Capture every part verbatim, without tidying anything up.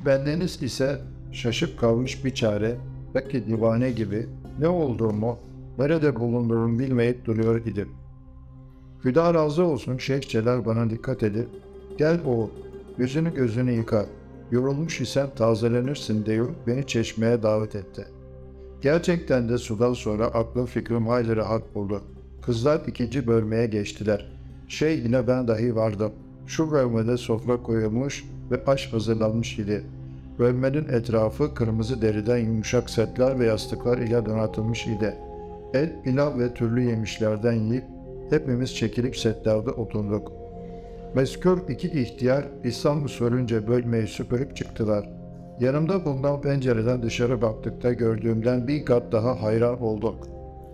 Bendeniz ise şaşıp kalmış bir çare, belki divane gibi ne olduğumu, nerede bulunduğumu bilmeyip duruyor idim. Hüda razı olsun Şeyh Celal bana dikkat edip, gel oğul, yüzünü gözünü yıka, yorulmuş isen tazelenirsin diyor beni çeşmeye davet etti. Gerçekten de sudan sonra aklım fikrim hayli rahat buldu. Kızlar ikinci bölmeye geçtiler. Şey yine ben dahi vardım. Şu bölmede sofra koyulmuş ve aş hazırlanmış idi. Bölmenin etrafı kırmızı deriden yumuşak setler ve yastıklar ile donatılmış idi. Et, pilav ve türlü yemişlerden yiyip hepimiz çekilip setlerde oturduk. Mezkür iki ihtiyar İslam usulünce bölmeyi süpürüp çıktılar. Yanımda bulunan pencereden dışarı baktıkta gördüğümden bir kat daha hayran olduk.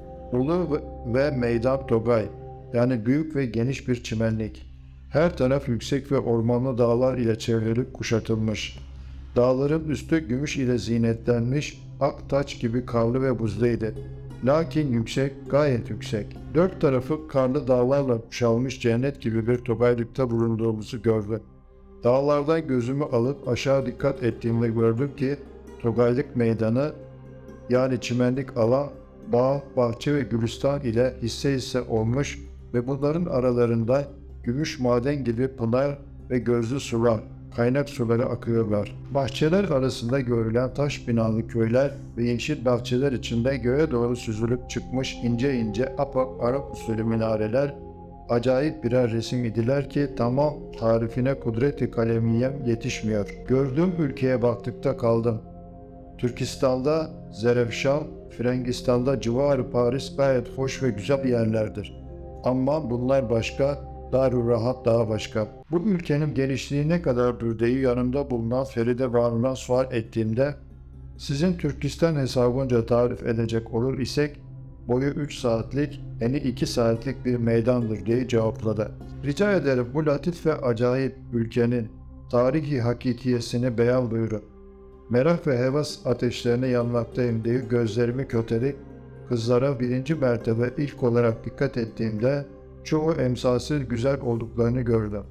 Ulu ve meydan Togay, yani büyük ve geniş bir çimenlik. Her taraf yüksek ve ormanlı dağlar ile çevrilip kuşatılmış. Dağların üstü gümüş ile zinetlenmiş, ak taç gibi karlı ve buzluydu. Lakin yüksek, gayet yüksek. Dört tarafı karlı dağlarla kuşatılmış cennet gibi bir tobaylıkta bulunduğumuzu gördüm. Dağlardan gözümü alıp aşağı dikkat ettiğimde gördüm ki Togaylık meydanı, yani çimenlik alan, bağ, bahçe ve gülistan ile hisse hisse olmuş ve bunların aralarında gümüş maden gibi pınar ve gözlü sular, kaynak suları akıyorlar. Bahçeler arasında görülen taş binalı köyler ve yeşil bahçeler içinde göğe doğru süzülüp çıkmış ince ince apak Arap usulü minareler, acayip birer resim idiler ki tamam tarifine kudret-i kalemiyem yetişmiyor. Gördüğüm ülkeye baktıkta kaldım. Türkistan'da Zerefşan, Frangistan'da civarı Paris gayet hoş ve güzel yerlerdir. Ama bunlar başka, Darürahat daha başka. Bu ülkenin genişliği ne kadardır diye yanımda bulunan Feride Banu'na sual ettiğimde, sizin Türkistan hesabınca tarif edecek olur isek, boyu üç saatlik, eni iki saatlik bir meydandır diye cevapladı. Rica ederim bu latif ve acayip ülkenin tarihi hakikiyesini beyan buyurun. Merak ve hevas ateşlerine yanmaktayım diye gözlerimi köterek kızlara birinci mertebe ilk olarak dikkat ettiğimde çoğu emsalsiz güzel olduklarını gördüm.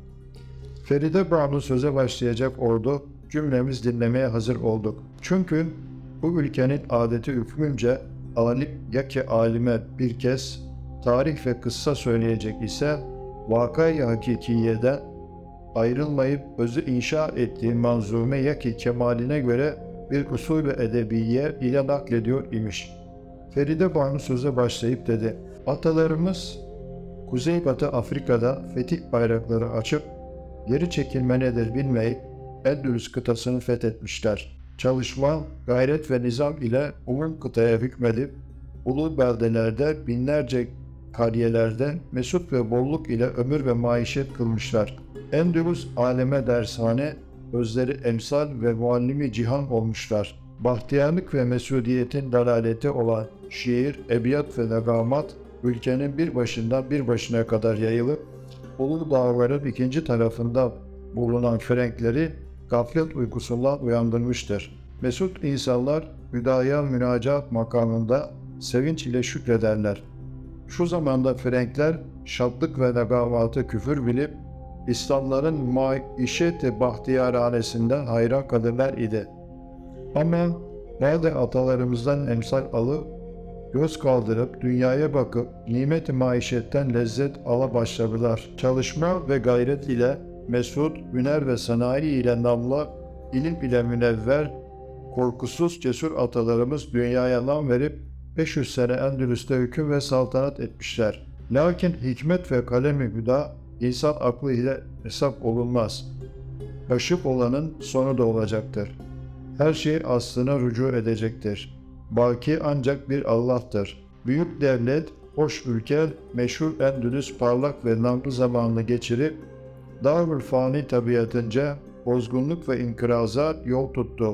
Feride Banu söze başlayacak ordu cümlemiz dinlemeye hazır olduk. Çünkü bu ülkenin adeti hükmünce alim ya ki alime bir kez tarih ve kıssa söyleyecek ise vakayı hakikiyeden ayrılmayıp özü inşa ettiği manzume ya ki kemaline göre bir usul ve edebiye ile naklediyor imiş. Feride Banu söze başlayıp dedi, atalarımız Kuzeybatı Afrika'da fetih bayrakları açıp geri çekilme nedir bilmeyip Endülüs kıtasını fethetmişler. Çalışma, gayret ve nizam ile umum kıtaya hükmedip ulu beldelerde binlerce kariyelerde mesut ve bolluk ile ömür ve maişet kılmışlar. Endülüs aleme dershane, özleri emsal ve muallimi cihan olmuşlar. Bahtiyarlık ve mesudiyetin dalaleti olan şiir, ebiyat ve negamat, ülkenin bir başından bir başına kadar yayılıp, Ulu Dağların ikinci tarafında bulunan Frenkleri gaflet uykusundan uyandırmıştır. Mesut insanlar hüdaya münacat makamında sevinç ile şükrederler. Şu zamanda Frenkler şadlık ve negamatı küfür bilip, İslamların maişet-i bahtiyarhanesinden hayran kalırlar idi. Ama nerede atalarımızdan emsal alıp, göz kaldırıp dünyaya bakıp nimet-i maişetten lezzet ala başladılar. Çalışma ve gayret ile mesut, hüner ve sanayi ile namlı, ilim ile münevver, korkusuz cesur atalarımız dünyaya nam verip beş yüz sene Endülüs'te hüküm ve saltanat etmişler. Lakin hikmet ve kalemi hüda insan aklı ile hesap olunmaz. Kaşıp olanın sonu da olacaktır. Her şey aslına rücu edecektir. Baki ancak bir Allah'tır. Büyük devlet, hoş ülke, meşhur Endülüs parlak ve namlı zamanını geçirip, Darül fani tabiatınca bozgunluk ve inkıraza yol tuttu.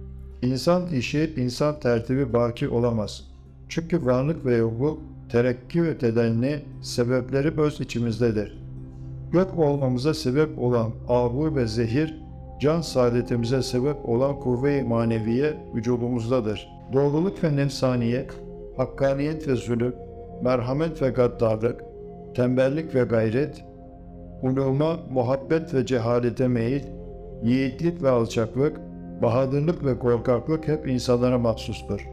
İnsan işi, insan tertibi baki olamaz. Çünkü varlık ve yokluk, terakki ve tedenni sebepleri öz içimizdedir. Yok olmamıza sebep olan abu ve zehir, can saadetimize sebep olan kuvve-i maneviye vücudumuzdadır. Doğruluk ve nefsaniyet, hakkaniyet ve zulüm, merhamet ve gaddarlık, tembellik ve gayret, uluma, muhabbet ve cehalete meyil, yiğitlik ve alçaklık, Bahadırlık ve korkaklık hep insanlara mahsustur.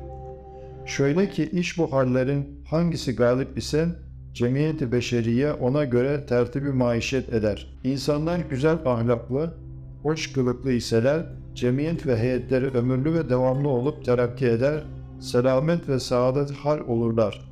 Şöyle ki iş bu hallerin hangisi galip ise cemiyeti beşeriye ona göre tertibi maişet eder. İnsanlar güzel ahlaklı, hoş kılıklı iseler cemiyet ve heyetleri ömürlü ve devamlı olup terakki eder, selamet ve saadet hal olurlar.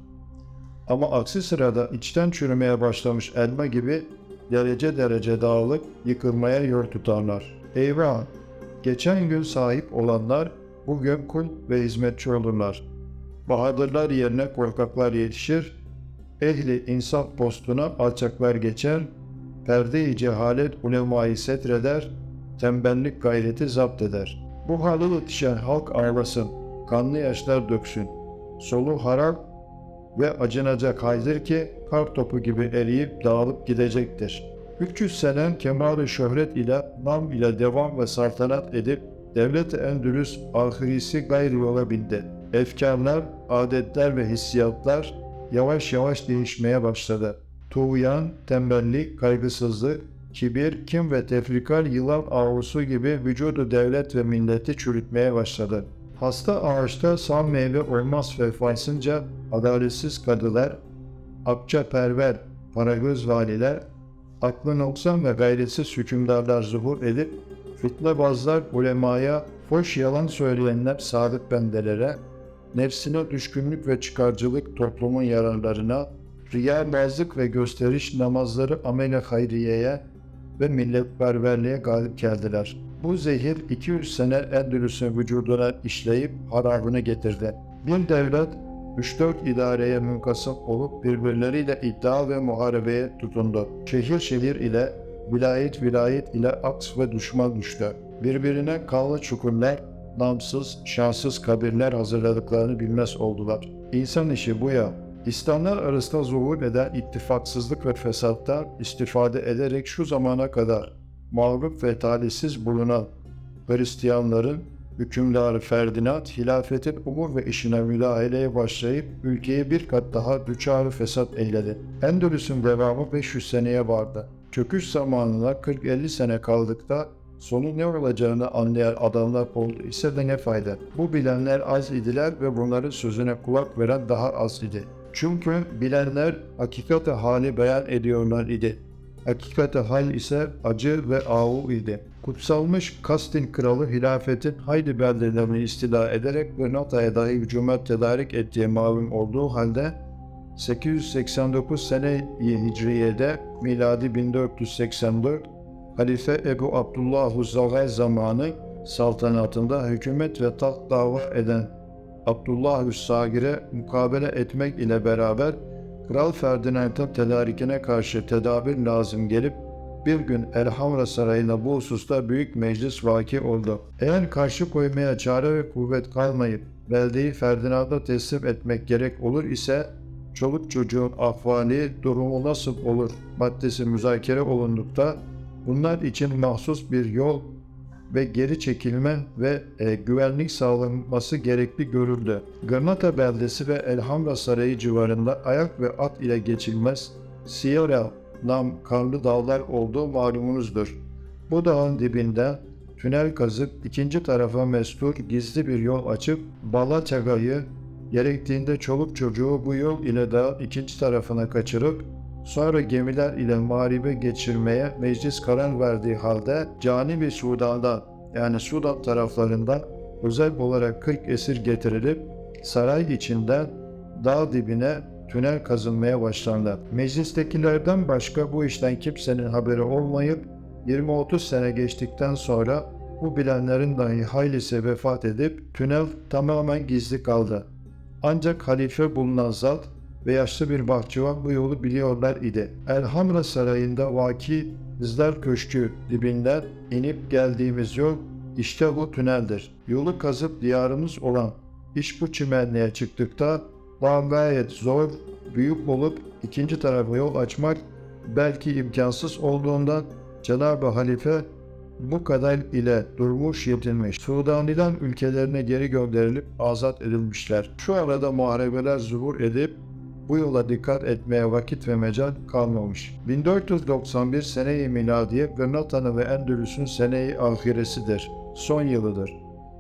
Ama aksi sırada içten çürümeye başlamış elma gibi derece derece dağılıp yıkılmaya yol tutarlar. Eyvah! Geçen gün sahip olanlar bugün kul ve hizmetçi olurlar. Bahadırlar yerine korkaklar yetişir, ehli insaf postuna alçaklar geçer, perde-i cehalet ulemayı setreder, tembellik gayreti zapt eder. Bu hale yetişen halk ağlasın, kanlı yaşlar döksün, solu harap ve acınacak haydır ki kar topu gibi eriyip dağılıp gidecektir. üç yüz sene kemal-i şöhret ile, nam ile devam ve saltanat edip devlet-i Endülüs ahirisi gayri yola bindi. Efkarlar, adetler ve hissiyatlar yavaş yavaş değişmeye başladı. Tuğyan, tembellik, kaygısızlık, kibir, kin ve tefrikal yılan avlusu gibi vücudu devlet ve milleti çürütmeye başladı. Hasta ağaçta sam meyve olmaz vefaysınca adaletsiz kadılar, akçaperver, paragöz valiler, aklı noksan ve gayretsiz hükümdarlar zuhur edip, fitnebazlar ulemaya, hoş yalan söyleyenler saadet bendelere, nefsine düşkünlük ve çıkarcılık toplumun yararlarına, riyâbazlık ve gösteriş namazları amel-i hayriyeye ve milletperverliğe galip geldiler. Bu zehir iki yüz sene Endülüs'ün vücuduna işleyip harabını getirdi. Bir devlet üç dört idareye münkasım olup birbirleriyle iddia ve muharebeye tutundu. Şehir şehir ile, vilayet vilayet ile aks ve düşman düştü. Birbirine kanlı çukurlar, namsız, şanssız kabirler hazırladıklarını bilmez oldular. İnsan işi bu ya. İslamlar arasında zuhur eden ittifaksızlık ve fesattan istifade ederek şu zamana kadar mağlup ve talihsiz bulunan Hristiyanların hükümdarı Ferdinand, hilafetin umur ve işine müdahaleye başlayıp ülkeyi bir kat daha düçar fesat eyledi. Endülüs'ün devamı beş yüz seneye vardı. Çöküş zamanına kırk elli sene kaldıkta sonu ne olacağını anlayan adamlar oldu ise de ne fayda. Bu bilenler az idiler ve bunların sözüne kulak veren daha az idi. Çünkü bilenler hakikati hali beyan ediyorlar idi. Hakikati hal ise acı ve ağu idi. Kutsalmış Kastin kralı hilafetin haydi beldelerini istila ederek Granada'ya dahi hücumet tedarik ettiği malum olduğu halde sekiz yüz seksen dokuz sene-i Hicriye'de miladi bin dört yüz seksen dört Halife Ebu Abdullah Zahir zamanı saltanatında hükümet ve taht dava eden Abdullah Sagir'e mukabele etmek ile beraber Kral Ferdinand'ın tedarikine karşı tedabir lazım gelip bir gün Elhamra Sarayı'na bu hususta büyük meclis vaki oldu. Eğer karşı koymaya çare ve kuvvet kalmayıp beldeyi Ferdinand'a teslim etmek gerek olur ise çoluk çocuğun ahvali, durumu nasıl olur maddesi müzakere olundukta bunlar için mahsus bir yol ve geri çekilme ve e, güvenlik sağlanması gerekli görüldü. Granada beldesi ve Elhamra Sarayı civarında ayak ve at ile geçilmez Sierra nam karlı dağlar olduğu malumunuzdur. Bu dağın dibinde tünel kazıp ikinci tarafa mestur gizli bir yol açıp Balaçaga'yı gerektiğinde çoluk çocuğu bu yol ile dağın ikinci tarafına kaçırıp sonra gemiler ile mağribe geçirmeye meclis karar verdiği halde Canibi Sudan'dan yani Sudan taraflarından özel olarak kırk esir getirilip saray içinden dağ dibine tünel kazılmaya başlandı. Meclistekilerden başka bu işten kimsenin haberi olmayıp yirmi otuz sene geçtikten sonra bu bilenlerin dahi haylisi vefat edip tünel tamamen gizli kaldı. Ancak halife bulunan zat ve yaşlı bir bahçıvan bu yolu biliyorlar idi. Elhamra Sarayı'nda vaki Bizler Köşkü dibinden inip geldiğimiz yol işte bu tüneldir. Yolu kazıp diyarımız olan iş bu çimenliğe çıktıkta daha gayet zor, büyük olup ikinci tarafa yol açmak belki imkansız olduğundan Cenab-ı Halife bu kadar ile durmuş yetinmiş. Sudan'dan ülkelerine geri gönderilip azat edilmişler. Şu arada muharebeler zuhur edip bu yola dikkat etmeye vakit ve mecal kalmamış. bin dört yüz doksan bir sene-i miladiye Granada'nın ve Endülüs'ün sene-i ahiresidir. Son yılıdır.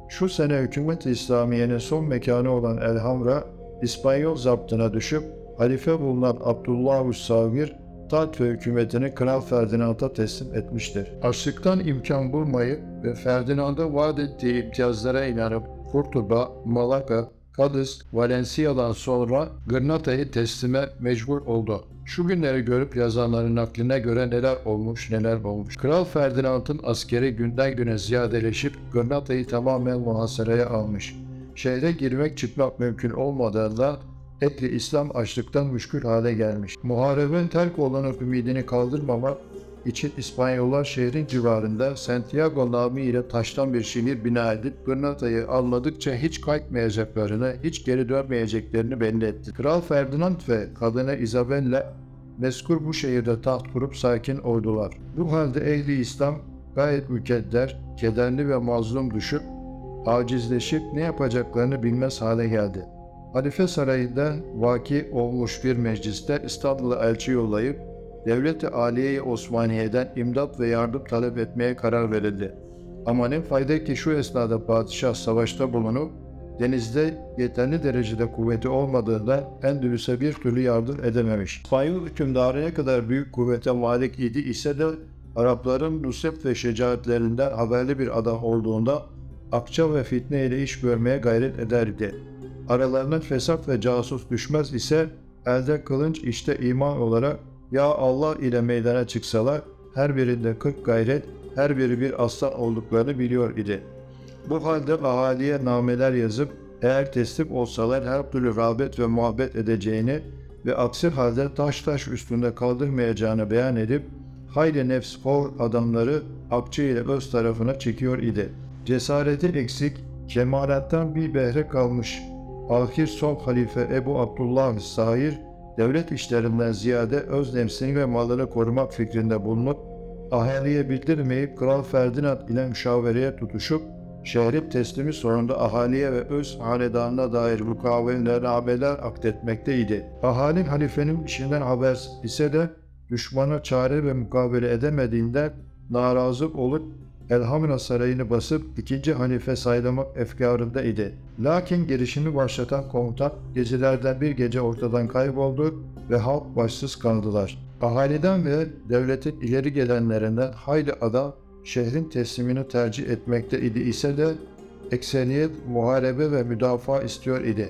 Şu sene hükümet-i İslamiye'nin son mekanı olan Elhamra, İspanyol zaptına düşüp halife bulunan Abdullah Savir, taht ve hükümetini Kral Ferdinand'a teslim etmiştir. Açlıktan imkan bulmayıp ve Ferdinand'a vaat ettiği imtiyazlara inanıp Kurtuba, Malaga, Cadiz, Valencia'dan sonra Granada'yı teslime mecbur oldu. Şu günleri görüp yazanların nakline göre neler olmuş neler olmuş. Kral Ferdinand'ın askeri günden güne ziyadeleşip Granada'yı tamamen muhasaraya almış. Şehre girmek çıkmak mümkün olmadığında ehli İslam açlıktan müşkül hale gelmiş. Muharebin terk olanı ümidini kaldırmamak için İspanyollar şehrin civarında Santiago namı ile taştan bir şehir bina edip Granada'yı almadıkça hiç kaçmayacaklarını, hiç geri dönmeyeceklerini belli etti. Kral Ferdinand ve kadını Isabella mezkur bu şehirde taht kurup sakin oldular. Bu halde ehli İslam gayet mükedder, kederli ve mazlum düşüp, acizleşip ne yapacaklarını bilmez hale geldi. Halife sarayında vaki olmuş bir mecliste İstanbul'a elçi yollayıp Devlet-i Aliye-i Osmaniye'den imdat ve yardım talep etmeye karar verildi. Ama ne fayda ki şu esnada padişah savaşta bulunup denizde yeterli derecede kuvveti olmadığında Endülüs'e bir türlü yardım edememiş. İspanyol hükümdarı ne kadar büyük kuvvete malik idi ise de Arapların nusret ve şecaatlerinden haberli bir adam olduğunda akça ve fitne ile iş görmeye gayret ederdi. Aralarına fesat ve casus düşmez ise elde kılınç işte iman olarak ya Allah ile meydana çıksalar her birinde kırk gayret, her biri bir aslan olduklarını biliyor idi. Bu halde ahaliye nameler yazıp eğer teslim olsalar her türlü rağbet ve muhabbet edeceğini ve aksi halde taş taş üstünde kaldırmayacağını beyan edip hayli nefs hor adamları akçe ile öz tarafına çekiyor idi. Cesareti eksik, kemalattan bir behre kalmış. Ahir son halife Ebu Abdullah Sahir, devlet işlerinden ziyade öz nefsini ve malını korumak fikrinde bulunup, ahaliye bildirmeyip Kral Ferdinand ile müşavereye tutuşup, şehrin teslimi sonunda ahaliye ve öz hanedanına dair mukavelenameler akdetmekteydi. Ahali halifenin işinden haber ise de düşmana çare ve mukavele edemediğinden narazı olup Elhamra sarayını basıp ikinci halife saylamak efkarında idi. Lakin girişimi başlatan komutan gecelerden bir gece ortadan kayboldu ve halk başsız kaldılar. Ahaliden ve devletin ileri gelenlerinden hayli adam şehrin teslimini tercih etmekte idi ise de ekseriyet muharebe ve müdafaa istiyor idi.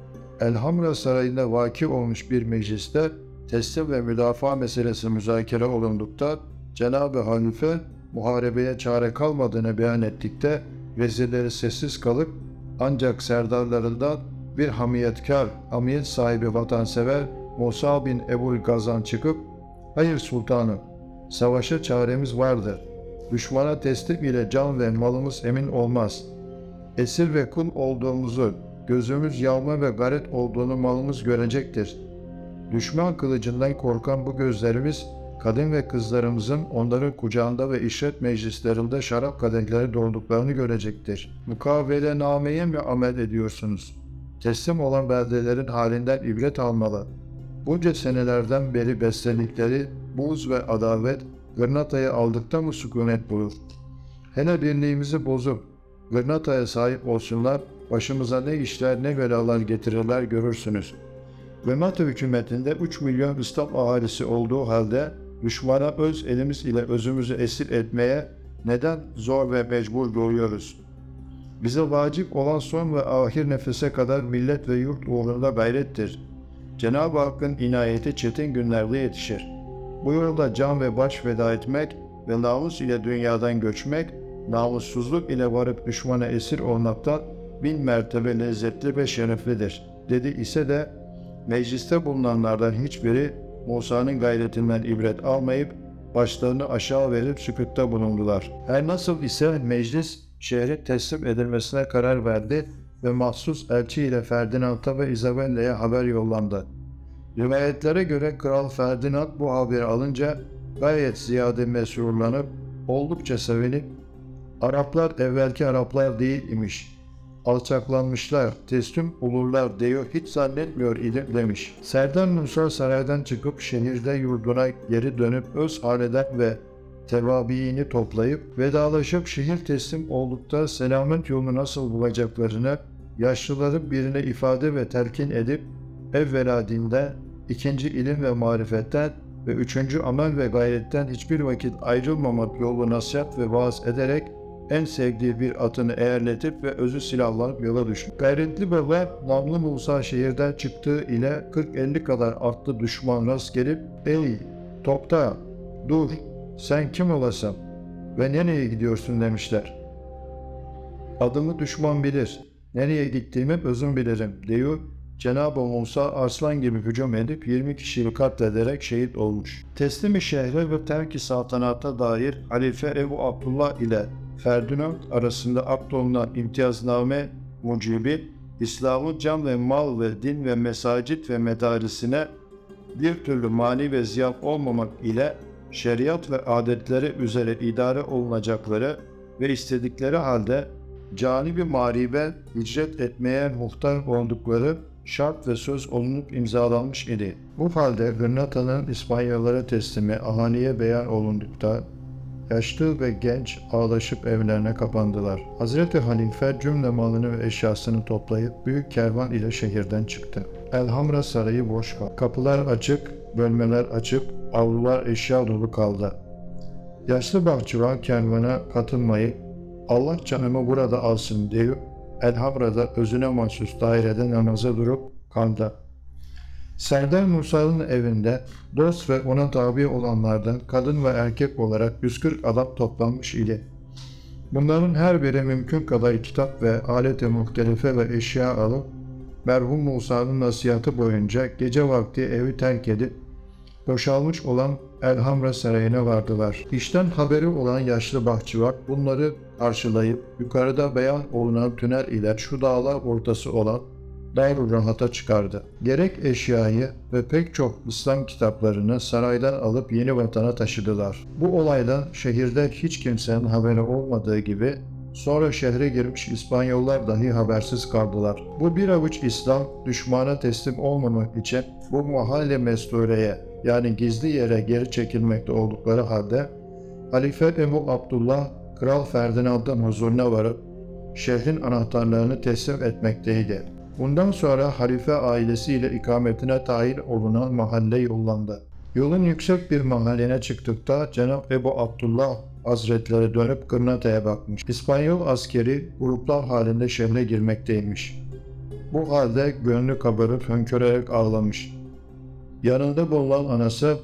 Elhamra sarayında vaki olmuş bir mecliste teslim ve müdafaa meselesi müzakere olundukta Cenab-ı Halife muharebeye çare kalmadığını beyan ettikte vezirleri sessiz kalıp ancak serdarlarından bir hamiyetkar, hamiyet sahibi vatansever Musa bin Ebul Gazan çıkıp "Hayır sultanım, savaşa çaremiz vardır. Düşmana teslim ile can ve malımız emin olmaz. Esir ve kul olduğumuzu, gözümüz yağma ve garet olduğunu malımız görecektir. Düşman kılıcından korkan bu gözlerimiz, kadın ve kızlarımızın onların kucağında ve işret meclislerinde şarap kadehleri dolduklarını görecektir. Mukavele-nameye mi amel ediyorsunuz? Teslim olan beldelerin halinden ibret almalı. Bunca senelerden beri beslendikleri buz ve adavet, Granada'yı aldıkta mı sükunet bulur? Hele birliğimizi bozup, Granada'ya sahip olsunlar, başımıza ne işler ne belalar getirirler görürsünüz. Granada hükümetinde üç milyon İslam ahalisi olduğu halde, düşmana öz elimiz ile özümüzü esir etmeye neden zor ve mecbur doğuyoruz? Bize vacip olan son ve ahir nefese kadar millet ve yurt uğrunda gayrettir. Cenab-ı Hakk'ın inayeti çetin günlerde yetişir. Bu yolda can ve baş feda etmek ve namus ile dünyadan göçmek, namussuzluk ile varıp düşmana esir olmaktan bin mertebe lezzetli ve şereflidir, dedi ise de mecliste bulunanlardan hiçbiri Musa'nın gayretinden ibret almayıp başlarını aşağı verip sükûtta bulundular. Her nasıl ise meclis şehrin teslim edilmesine karar verdi ve mahsus elçi ile Ferdinand'a ve Isabella'ya haber yollandı. Rivayetlere göre Kral Ferdinand bu haberi alınca gayet ziyade mesrurlanıp oldukça sevinip Araplar evvelki Araplar değil imiş. Alçaklanmışlar, teslim olurlar diyor hiç zannetmiyor idim demiş. Serdar Nusra saraydan çıkıp şehirde yurduna geri dönüp öz haleden ve tevabiini toplayıp vedalaşıp şehir teslim oldukta selamet yolunu nasıl bulacaklarını yaşlıların birine ifade ve telkin edip evvela dinden, ikinci ilim ve marifetten ve üçüncü amel ve gayretten hiçbir vakit ayrılmamak yolu nasihat ve vaaz ederek en sevdiği bir atını eğerletip ve özü silahlanıp yola düştü. Gayretli baba namlı Musa şehirden çıktığı ile kırk elli kadar atlı düşman rast gelip "Ey topta dur, sen kim olasın ve nereye gidiyorsun?" demişler. "Adımı düşman bilir, nereye gittiğimi özüm bilirim" diyor. Cenab-ı Musa arslan gibi hücum edip yirmi kişiyi katlederek şehit olmuş. Teslimi şehre ve terk-i saltanata dair Halife Ebu Abdullah ile Ferdinand arasında akdolunan imtiyazname mucibi, İslam'ın can ve mal ve din ve mesacit ve medarisine bir türlü mani ve ziyan olmamak ile şeriat ve adetleri üzere idare olunacakları ve istedikleri halde cani bir maribe hicret etmeye muhtar oldukları şart ve söz olunup imzalanmış idi. Bu halde Gırnata'nın İspanyollara teslimi ahaliye beyan olundukta yaşlı ve genç ağlaşıp evlerine kapandılar. Hazreti Halife cümle malını ve eşyasını toplayıp büyük kervan ile şehirden çıktı. Elhamra sarayı boş kaldı. Kapılar açık, bölmeler açık, avlular eşya dolu kaldı. Yaşlı bahçıvan kervana katılmayı "Allah canımı burada alsın" diyor. Elhamra'da özüne mahsus dairede namaza durup kaldı. Serdar Musa'nın evinde dost ve ona tabi olanlardan kadın ve erkek olarak yüz kırk adam toplanmış idi. Bunların her biri mümkün kadar kitap ve alet-i muhtelife ve eşya alıp merhum Musa'nın nasihatı boyunca gece vakti evi terk edip boşalmış olan Elhamra sarayına vardılar. İşten haberi olan yaşlı bahçıvan bunları karşılayıp yukarıda beyan olunan tünel ile şu dağlar ortası olan Dar-ı Rahat'a çıkardı. Gerek eşyayı ve pek çok İslam kitaplarını saraydan alıp yeni vatana taşıdılar. Bu olaydan şehirde hiç kimsenin haberi olmadığı gibi sonra şehre girmiş İspanyollar dahi habersiz kaldılar. Bu bir avuç İslam düşmana teslim olmamak için bu mahalle mestureye yani gizli yere geri çekilmekte oldukları halde Halife Ebu Abdullah Kral Ferdinand'ın huzuruna varıp şehrin anahtarlarını teslim etmekteydi. Bundan sonra halife ailesiyle ikametine tayin olunan mahalle yollandı. Yolun yüksek bir mahalline çıktıkta Cenab-ı Ebu Abdullah Hazretleri dönüp Gırnata'ya bakmış. İspanyol askeri gruplar halinde şehre girmekteymiş. Bu halde gönlü kabarıp hönkörerek ağlamış. Yanında bulunan anası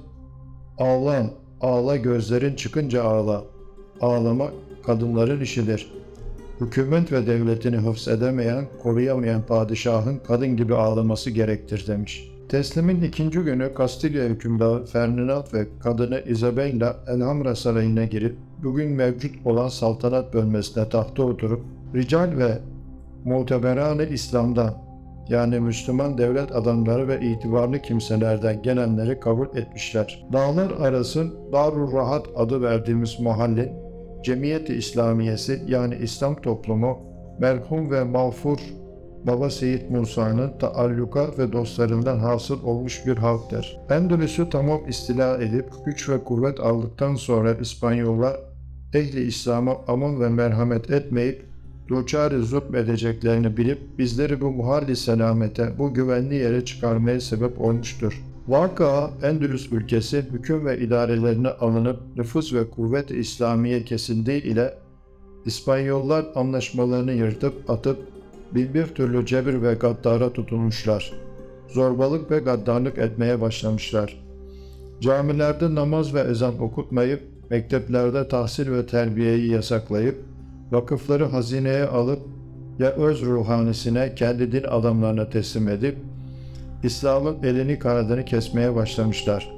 "Ağla, ağla gözlerin çıkınca ağla. Ağlamak kadınların işidir. Hükümet ve devletini hıfzedemeyen, koruyamayan padişahın kadın gibi ağlaması gerektir" demiş. Teslimin ikinci günü Kastilya hükümdarı Ferdinand ve kadını Isabella Elhamra sarayına girip bugün mevcut olan saltanat bölmesine tahta oturup rical ve muteberan-ı İslam'dan yani Müslüman devlet adamları ve itibarlı kimselerden gelenleri kabul etmişler. Dağlar arasın Dar-ı Rahat adı verdiğimiz mahalle Cemiyet-i İslamiyesi yani İslam toplumu merhum ve mağfur Baba Seyyid Musa'nın taallukat ve dostlarından hasıl olmuş bir halktır. Endülüs'ü tamam istila edip güç ve kuvvet aldıktan sonra İspanyollar ehli İslam'a aman ve merhamet etmeyip duçar-ı zulm edeceklerini bilip bizleri bu muhalli selamete, bu güvenli yere çıkarmaya sebep olmuştur. Vaka Endülüs ülkesi hüküm ve idarelerine alınıp nüfuz ve kuvvet-i İslamiye kesildiği ile İspanyollar anlaşmalarını yırtıp atıp bin bir türlü cebir ve gaddara tutulmuşlar. Zorbalık ve gaddarlık etmeye başlamışlar. Camilerde namaz ve ezan okutmayıp, mekteplerde tahsil ve terbiyeyi yasaklayıp, vakıfları hazineye alıp ya öz ruhanisine kendi din adamlarına teslim edip, İslam'ın elini kanadını kesmeye başlamışlar.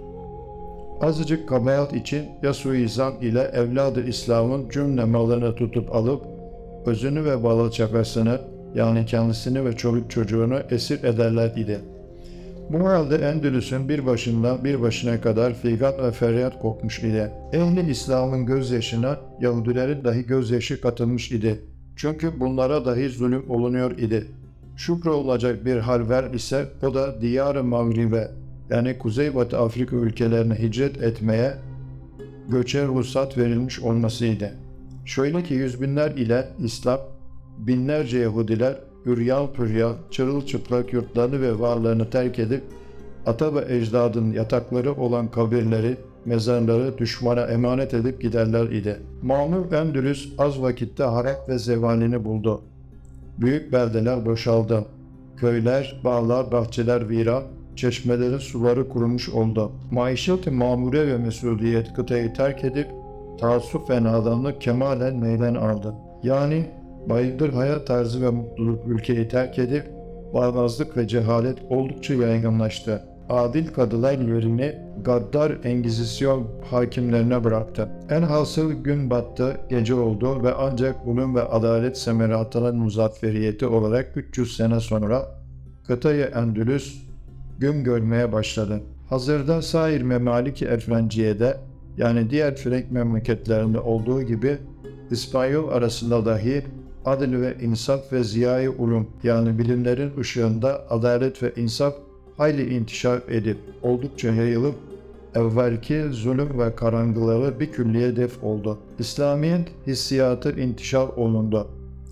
Azıcık kabahat için ya suizan ile evladı İslam'ın cümle malını tutup alıp, özünü ve balı çakasını yani kendisini ve çoluk çocuğunu esir ederler idi. Bu halde Endülüs'ün bir başından bir başına kadar figan ve feryat kopmuş idi. Ehli İslam'ın gözyaşına Yahudilerin dahi gözyaşı katılmış idi. Çünkü bunlara dahi zulüm olunuyor idi. Şükür olacak bir hal ver ise o da Diyar-ı Mağribe yani Kuzeybatı Afrika ülkelerine hicret etmeye göçe ruhsat verilmiş olmasıydı. Şöyle ki yüz binler ile İslam, binlerce Yahudiler üryan püryan, çırılçıplak yurtlarını ve varlarını terk edip ata ve ecdadın yatakları olan kabirleri, mezarları düşmana emanet edip giderler idi. Mamur Endülüs az vakitte harap ve zevalini buldu. Büyük beldeler boşaldı. Köyler, bağlar, bahçeler viran, çeşmelerin suları kurumuş oldu. Maişet-i mamure ve mesuliyet kıtayı terk edip taassuf ve nadanlık kemalen meylen aldı. Yani bayındır hayat tarzı ve mutluluk ülkeyi terk edip bağnazlık ve cehalet oldukça yaygınlaştı. Adil kadılar yerini gaddar Engizisyon hakimlerine bıraktı. En hasıl gün battı, gece oldu ve ancak bunun ve adalet semeratının muzafferiyeti olarak üç yüz sene sonra kıtayı Endülüs gün görmeye başladı. Hazırda sair memalik-i Efrenciye'de yani diğer Frank memleketlerinde olduğu gibi İspanyol arasında dahi adil ve insaf ve ziya-i ulum yani bilimlerin ışığında adalet ve insaf hayli intişar edip oldukça yayılıp evvelki zulüm ve karanlıkları bir külliye def oldu. İslamiyet hissiyatı intişar olundu.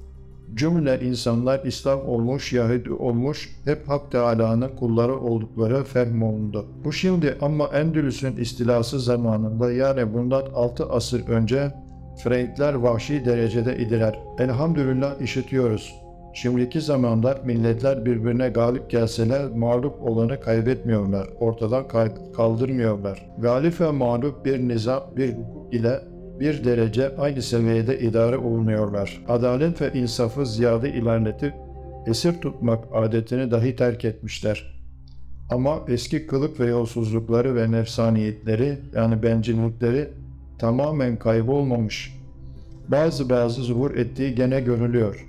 Cümle insanlar İslam olmuş, Yahudi olmuş, hep Hak Teâlâ'nın kulları oldukları fehmolundu. Bu şimdi ama Endülüs'ün istilası zamanında yani bundan altı asır önce Frenkler vahşi derecede idiler. Elhamdülillah işitiyoruz. Şimdiki zamanda milletler birbirine galip gelseler mağlup olanı kaybetmiyorlar, ortadan kaldırmıyorlar. Galip ve mağlup bir nizam, bir hukuk ile bir derece aynı seviyede idare olunuyorlar. Adalet ve insafı ziyade ilerletip esir tutmak adetini dahi terk etmişler. Ama eski kılık ve yolsuzlukları ve nefsaniyetleri yani bencillikleri tamamen kaybolmamış. Bazı bazı zuhur ettiği gene görülüyor.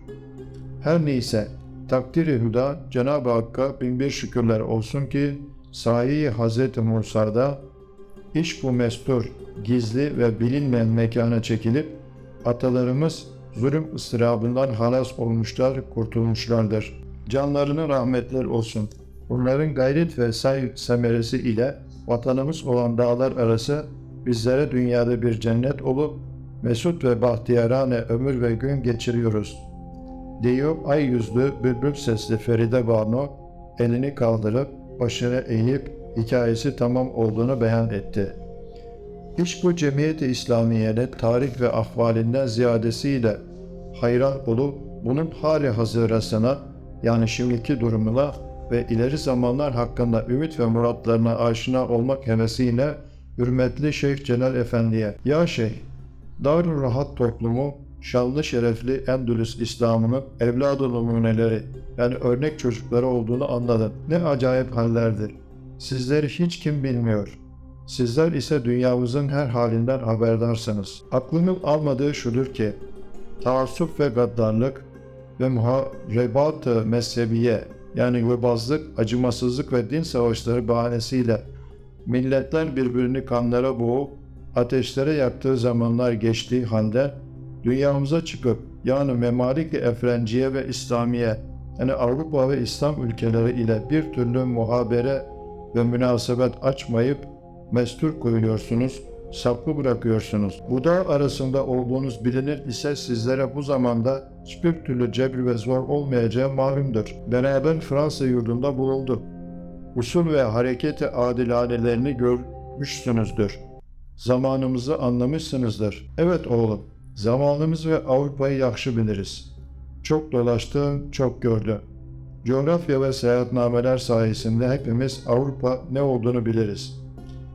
Her neyse, takdiri hüda Cenab-ı Hakk'a bin bir şükürler olsun ki sahi Hazreti Musa'da iş bu mestur, gizli ve bilinmeyen mekana çekilip atalarımız zulüm ıstırabından halas olmuşlar, kurtulmuşlardır. Canlarına rahmetler olsun. Bunların gayret ve say semeresi ile vatanımız olan dağlar arası bizlere dünyada bir cennet olup mesut ve bahtiyarane ömür ve gün geçiriyoruz. Diyor ay yüzlü bülbül sesli Feride Banu elini kaldırıp başını eğip hikayesi tamam olduğunu beyan etti. İş bu cemiyet-i İslamiye'nin tarih ve ahvalinden ziyadesiyle hayran olup bunun hali hazırasına yani şimdiki durumuna ve ileri zamanlar hakkında ümit ve muratlarına aşina olmak hevesiyle hürmetli Şeyh Celal Efendi'ye "Ya Şeyh, Darül Rahat toplumu şanlı şerefli Endülüs İslam'ının evladı numuneleri yani örnek çocukları olduğunu anladım. Ne acayip hallerdir. Sizleri hiç kim bilmiyor. Sizler ise dünyamızın her halinden haberdarsınız. Aklımın almadığı şudur ki, taassup ve gaddarlık ve muharebat-ı mezhebiye yani vebazlık, acımasızlık ve din savaşları bahanesiyle milletler birbirini kanlara boğup ateşlere yaktığı zamanlar geçtiği halde dünyamıza çıkıp yani memalik-i Efrenciye ve İslamiye yani Avrupa ve İslam ülkeleri ile bir türlü muhabere ve münasebet açmayıp mestur koyuyorsunuz, saklı bırakıyorsunuz. Bu dağ arasında olduğunuz bilinir ise sizlere bu zamanda hiçbir türlü cebir ve zor olmayacağı malumdur. Beraber Fransa yurdunda bulundu. Usul ve hareket-i adilanelerini görmüşsünüzdür. Zamanımızı anlamışsınızdır. Evet oğlum, zamanımız ve Avrupa'yı yaxşı biliriz. Çok dolaştım, çok gördüm. Coğrafya ve seyahatnameler sayesinde hepimiz Avrupa ne olduğunu biliriz.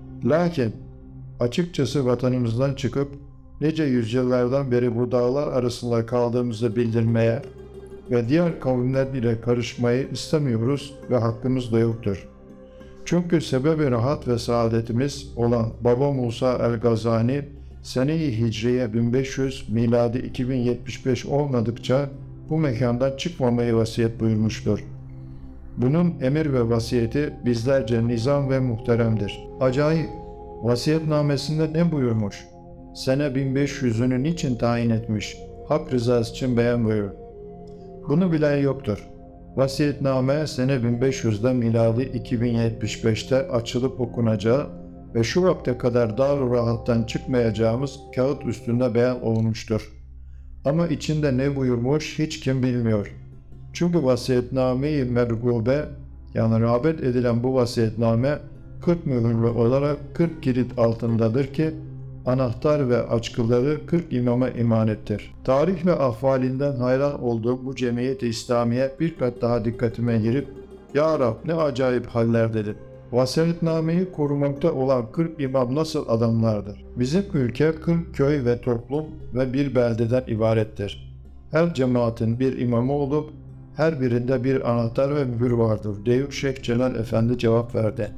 Lakin açıkçası vatanımızdan çıkıp nice yüzyıllardan beri bu dağlar arasında kaldığımızı bildirmeye ve diğer kavimler ile karışmayı istemiyoruz ve hakkımız da yoktur. Çünkü sebebi rahat ve saadetimiz olan Baba Musa el-Gazani sene-i Hicriye bin beş yüz miladi iki bin yetmiş beş olmadıkça bu mekandan çıkmamayı vasiyet buyurmuştur. Bunun emir ve vasiyeti bizlerce nizam ve muhteremdir. Acayip, vasiyetnamesinde ne buyurmuş? Sene bin beş yüzünü niçin tayin etmiş? Hak rızası için beyan buyurur. Bunu bilen yoktur. Vasiyetname sene bin beş yüzde miladi iki bin yetmiş beşte açılıp okunacağı ve şu vakte kadar dar rahattan çıkmayacağımız kağıt üstünde beyan olmuştur. Ama içinde ne buyurmuş hiç kim bilmiyor. Çünkü vasiyetname-i mergube, yani rağbet edilen bu vasiyetname kırk mühürlü olarak kırk kilit altındadır ki anahtar ve açkıları kırk imama imanettir. Tarih ve ahvalinden hayran olduğum bu cemiyet-i İslamiye bir kat daha dikkatime girip "Ya Rab, ne acayip haller" dedim. Vasiyetnameyi korumakta olan kırk imam nasıl adamlardır? Bizim ülke kırk köy ve toplum ve bir beldeden ibarettir. Her cemaatin bir imamı olup her birinde bir anahtar ve mühür vardır diye Şeyh Celal Efendi cevap verdi.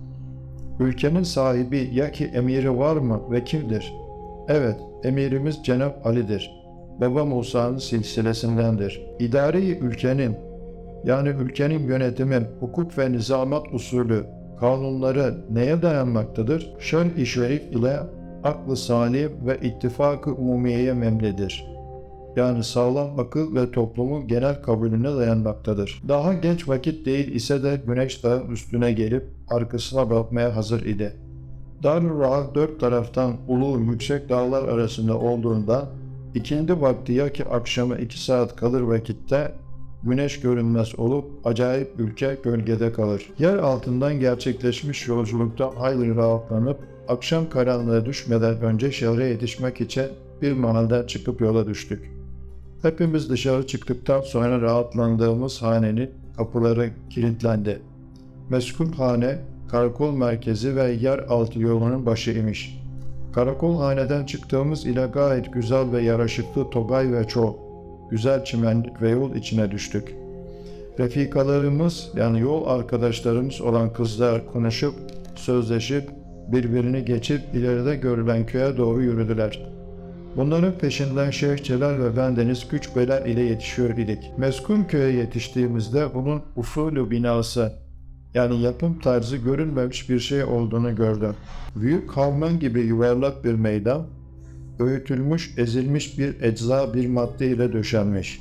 Ülkenin sahibi ya ki emiri var mı ve kimdir? Evet, emirimiz Cenab Ali'dir. Baba Musa'nın silsilesindendir. İdare-i ülkenin, yani ülkenin yönetimi, hukuk ve nizamat usulü, kanunları neye dayanmaktadır? Şer-i şerif ile aklı salim ve ittifak-ı umumiyeye memlidir. Yani sağlam akıl ve toplumun genel kabulüne dayanmaktadır. Daha genç vakit değil ise de güneş dağın üstüne gelip arkasına bakmaya hazır idi. Darül Rahat dört taraftan ulu yüksek dağlar arasında olduğundan ikindi vakti ya ki akşama iki saat kalır vakitte güneş görünmez olup acayip ülke gölgede kalır. Yer altından gerçekleşmiş yolculukta hayli rahatlanıp akşam karanlığa düşmeden önce şehre yetişmek için bir mahalden çıkıp yola düştük. Hepimiz dışarı çıktıktan sonra rahatlandığımız hanenin kapıları kilitlendi. Meskun hane, karakol merkezi ve yer altı yolunun başı imiş. Karakol haneden çıktığımız ile gayet güzel ve yaraşıklı togay ve çok güzel çimenlik ve yol içine düştük. Refikalarımız, yani yol arkadaşlarımız olan kızlar konuşup, sözleşip, birbirini geçip ileride görülen köye doğru yürüdüler. Bunların peşinden Şeyh Celal ve bendeniz güç bela ile yetişiyor idik. Meskun köye yetiştiğimizde bunun usulü binası, yani yapım tarzı görünmemiş bir şey olduğunu gördüm. Büyük havmen gibi yuvarlak bir meydan, öğütülmüş, ezilmiş bir ecza bir madde ile döşenmiş.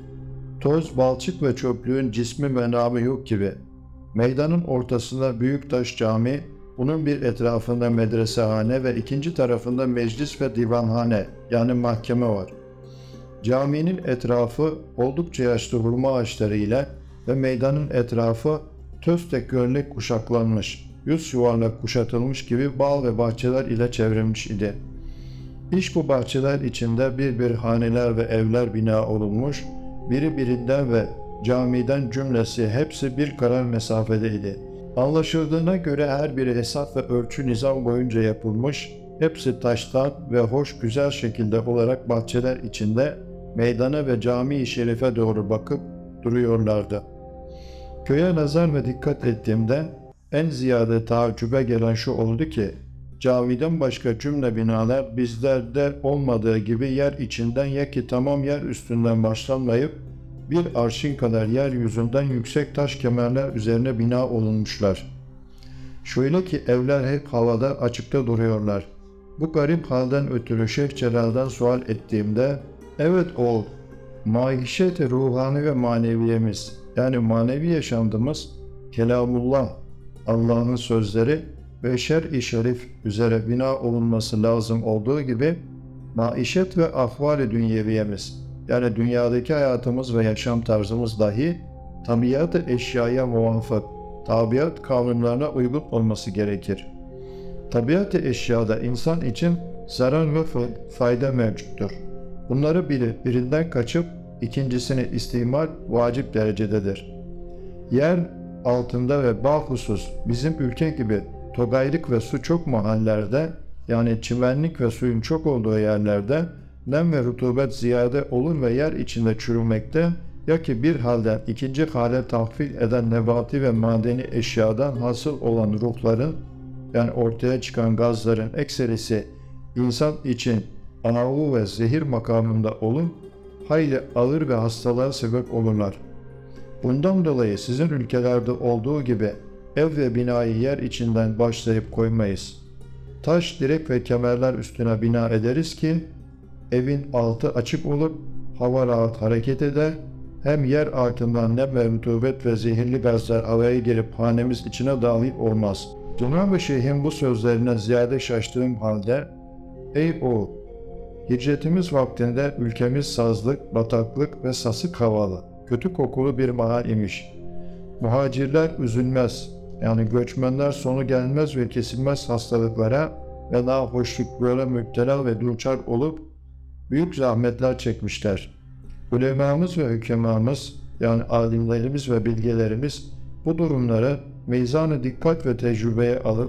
Toz, balçık ve çöplüğün cismi ve namı yok gibi. Meydanın ortasında büyük taş cami, bunun bir etrafında medresehane ve ikinci tarafında meclis ve divanhane, yani mahkeme var. Caminin etrafı oldukça yaşlı hurma ağaçları ile ve meydanın etrafı töstek görlek kuşaklanmış, yüz yuvarlak kuşatılmış gibi bağ ve bahçeler ile çevrilmiş idi. İş bu bahçeler içinde bir bir haneler ve evler bina olunmuş, biri birinden ve camiden cümlesi hepsi bir karar mesafedeydi. Anlaşıldığına göre her biri hesap ve ölçü nizam boyunca yapılmış, hepsi taştan ve hoş güzel şekilde olarak bahçeler içinde meydana ve cami-i şerife doğru bakıp duruyorlardı. Köye nazar ve dikkat ettiğimde en ziyade taaccübe gelen şu oldu ki, camiden başka cümle binalar bizlerde olmadığı gibi yer içinden ya ki tamam yer üstünden başlanmayıp bir arşın kadar yeryüzünden yüksek taş kemerler üzerine bina olunmuşlar. Şöyle ki evler hep havada açıkta duruyorlar. Bu garip halden ötürü Şeyh Celal'dan sual ettiğimde, evet oğul, maişet-i ruhani ve maneviyemiz, yani manevi yaşantımız, kelamullah, Allah'ın sözleri ve şer-i şerif üzere bina olunması lazım olduğu gibi, maişet ve ahval-i dünyeviyemiz, yani dünyadaki hayatımız ve yaşam tarzımız dahi tabiat-ı eşyaya muvafık, tabiat kanunlarına uygun olması gerekir. Tabiat-ı eşyada insan için zarar ve fayda mevcuttur. Bunları bilip birinden kaçıp ikincisini istimal vacip derecededir. Yer altında ve bahusus bizim ülke gibi togaylık ve su çok mahallerde, yani çimenlik ve suyun çok olduğu yerlerde nem ve rutubet ziyade olur ve yer içinde çürümekte, ya ki bir halden ikinci hale tahvil eden nebati ve madeni eşyadan hasıl olan ruhların, yani ortaya çıkan gazların ekserisi insan için anavu ve zehir makamında olun, hayli ağır ve hastalığa sebep olurlar. Bundan dolayı sizin ülkelerde olduğu gibi ev ve binayı yer içinden başlayıp koymayız. Taş, direk ve kemerler üstüne bina ederiz ki evin altı açık olup hava rahat hareket eder, hem yer altından nem ve rutubet ve zehirli gazlar havaya girip hanemiz içine dahil olmaz. Cenab-ı Şeyh'in bu sözlerine ziyade şaştığım halde, ''Ey oğul, hicretimiz vaktinde ülkemiz sazlık, bataklık ve sasık havalı, kötü kokulu bir mahal imiş. Muhacirler üzülmez, yani göçmenler sonu gelmez ve kesilmez hastalıklara ve nahoşluklara müptela ve duçar olup büyük zahmetler çekmişler. Ulemamız ve hükemamız, yani alimlerimiz ve bilgelerimiz bu durumları meyzan-ı dikkat ve tecrübeye alıp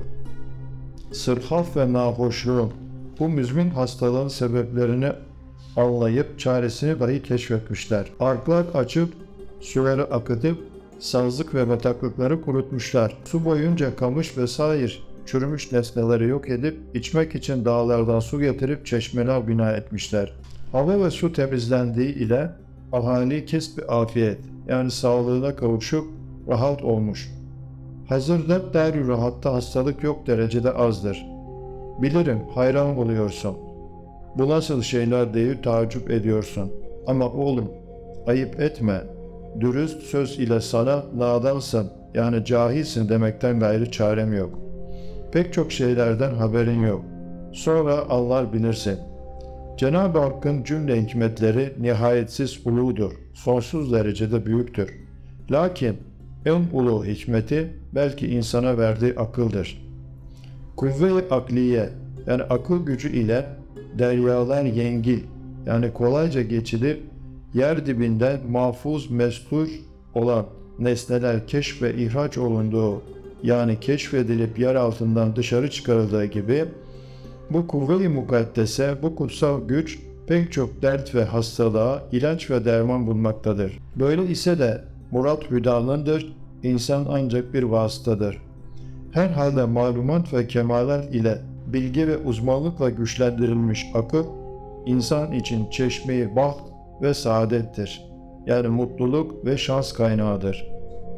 sırhaf ve nahoşluğun, bu müzmin hastalığın sebeplerini anlayıp çaresini dahi keşfetmişler. Arklar açıp, suları akıtıp, sazlık ve bataklıkları kurutmuşlar. Su boyunca kamış vesaire çürümüş nesneleri yok edip, içmek için dağlardan su getirip çeşmeler bina etmişler. Hava ve su temizlendiği ile ahali kesb-i afiyet, yani sağlığına kavuşup rahat olmuş. Hazırda der-ü rahatta hastalık yok derecede azdır. Bilirim, hayran oluyorsun. Bu nasıl şeyler diye tacip ediyorsun. Ama oğlum, ayıp etme. Dürüst söz ile sana nadansın, yani cahilsin demekten gayrı çarem yok. Pek çok şeylerden haberin yok. Sonra anlar bilirsin. Cenab-ı Hakk'ın cümle hikmetleri nihayetsiz uludur, sonsuz derecede büyüktür. Lakin en ulu hikmeti belki insana verdiği akıldır. Kuvve-i akliye, yani akıl gücü ile deryalar yengil, yani kolayca geçilip yer dibinden mahfuz mestur olan nesneler keşf ve ihraç olunduğu, yani keşfedilip yer altından dışarı çıkarıldığı gibi, bu kuvve-i mukaddese, bu kutsal güç pek çok dert ve hastalığa ilaç ve derman bulmaktadır. Böyle ise de murat hüdanındır, insan ancak bir vasıtadır. Herhalde malumat ve kemalat ile bilgi ve uzmanlıkla güçlendirilmiş akıl, insan için çeşme-i baht ve saadettir. Yani mutluluk ve şans kaynağıdır.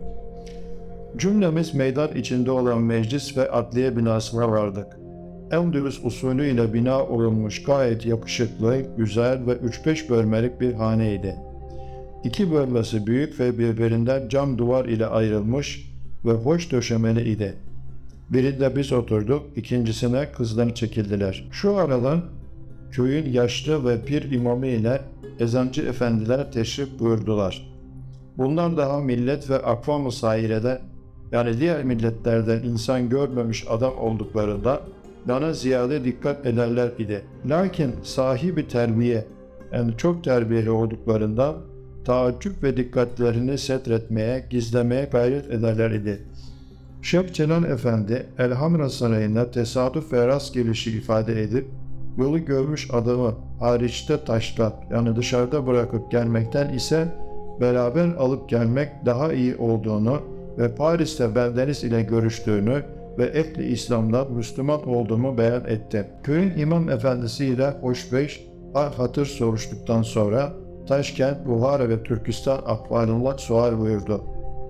Cümlemiz meydan içinde olan meclis ve adliye binasına vardık. Endülüs usulüyle bina olunmuş gayet yakışıklı, güzel ve üç beş bölmelik bir haneydi. İki bölmesi büyük ve birbirinden cam duvar ile ayrılmış ve hoş döşemeli idi. Birinde biz oturduk, ikincisine kızlar çekildiler. Şu aradan köyün yaşlı ve pir imamı ile ezancı efendiler teşrif buyurdular. Bunlar daha millet ve akvam-ı sairede, yani diğer milletlerden insan görmemiş adam olduklarında bana ziyade dikkat ederler idi. Lakin sahibi terbiye, yani çok terbiyeli olduklarından taaccüp ve dikkatlerini setretmeye, gizlemeye gayret ederler idi. Şeyh Celal Efendi, Elhamra Sarayı'nda tesadüf ve rast gelişi ifade edip, yolu görmüş adamı hariçte taşlat, yani dışarıda bırakıp gelmekten ise beraber alıp gelmek daha iyi olduğunu ve Paris'te bendeniz ile görüştüğünü ve ehli İslam'dan Müslüman olduğumu beyan etti. Köyün imam efendisiyle hoşbeş, hatır soruştuktan sonra Taşkent, Buhara ve Türkistan ahvalından sual buyurdu.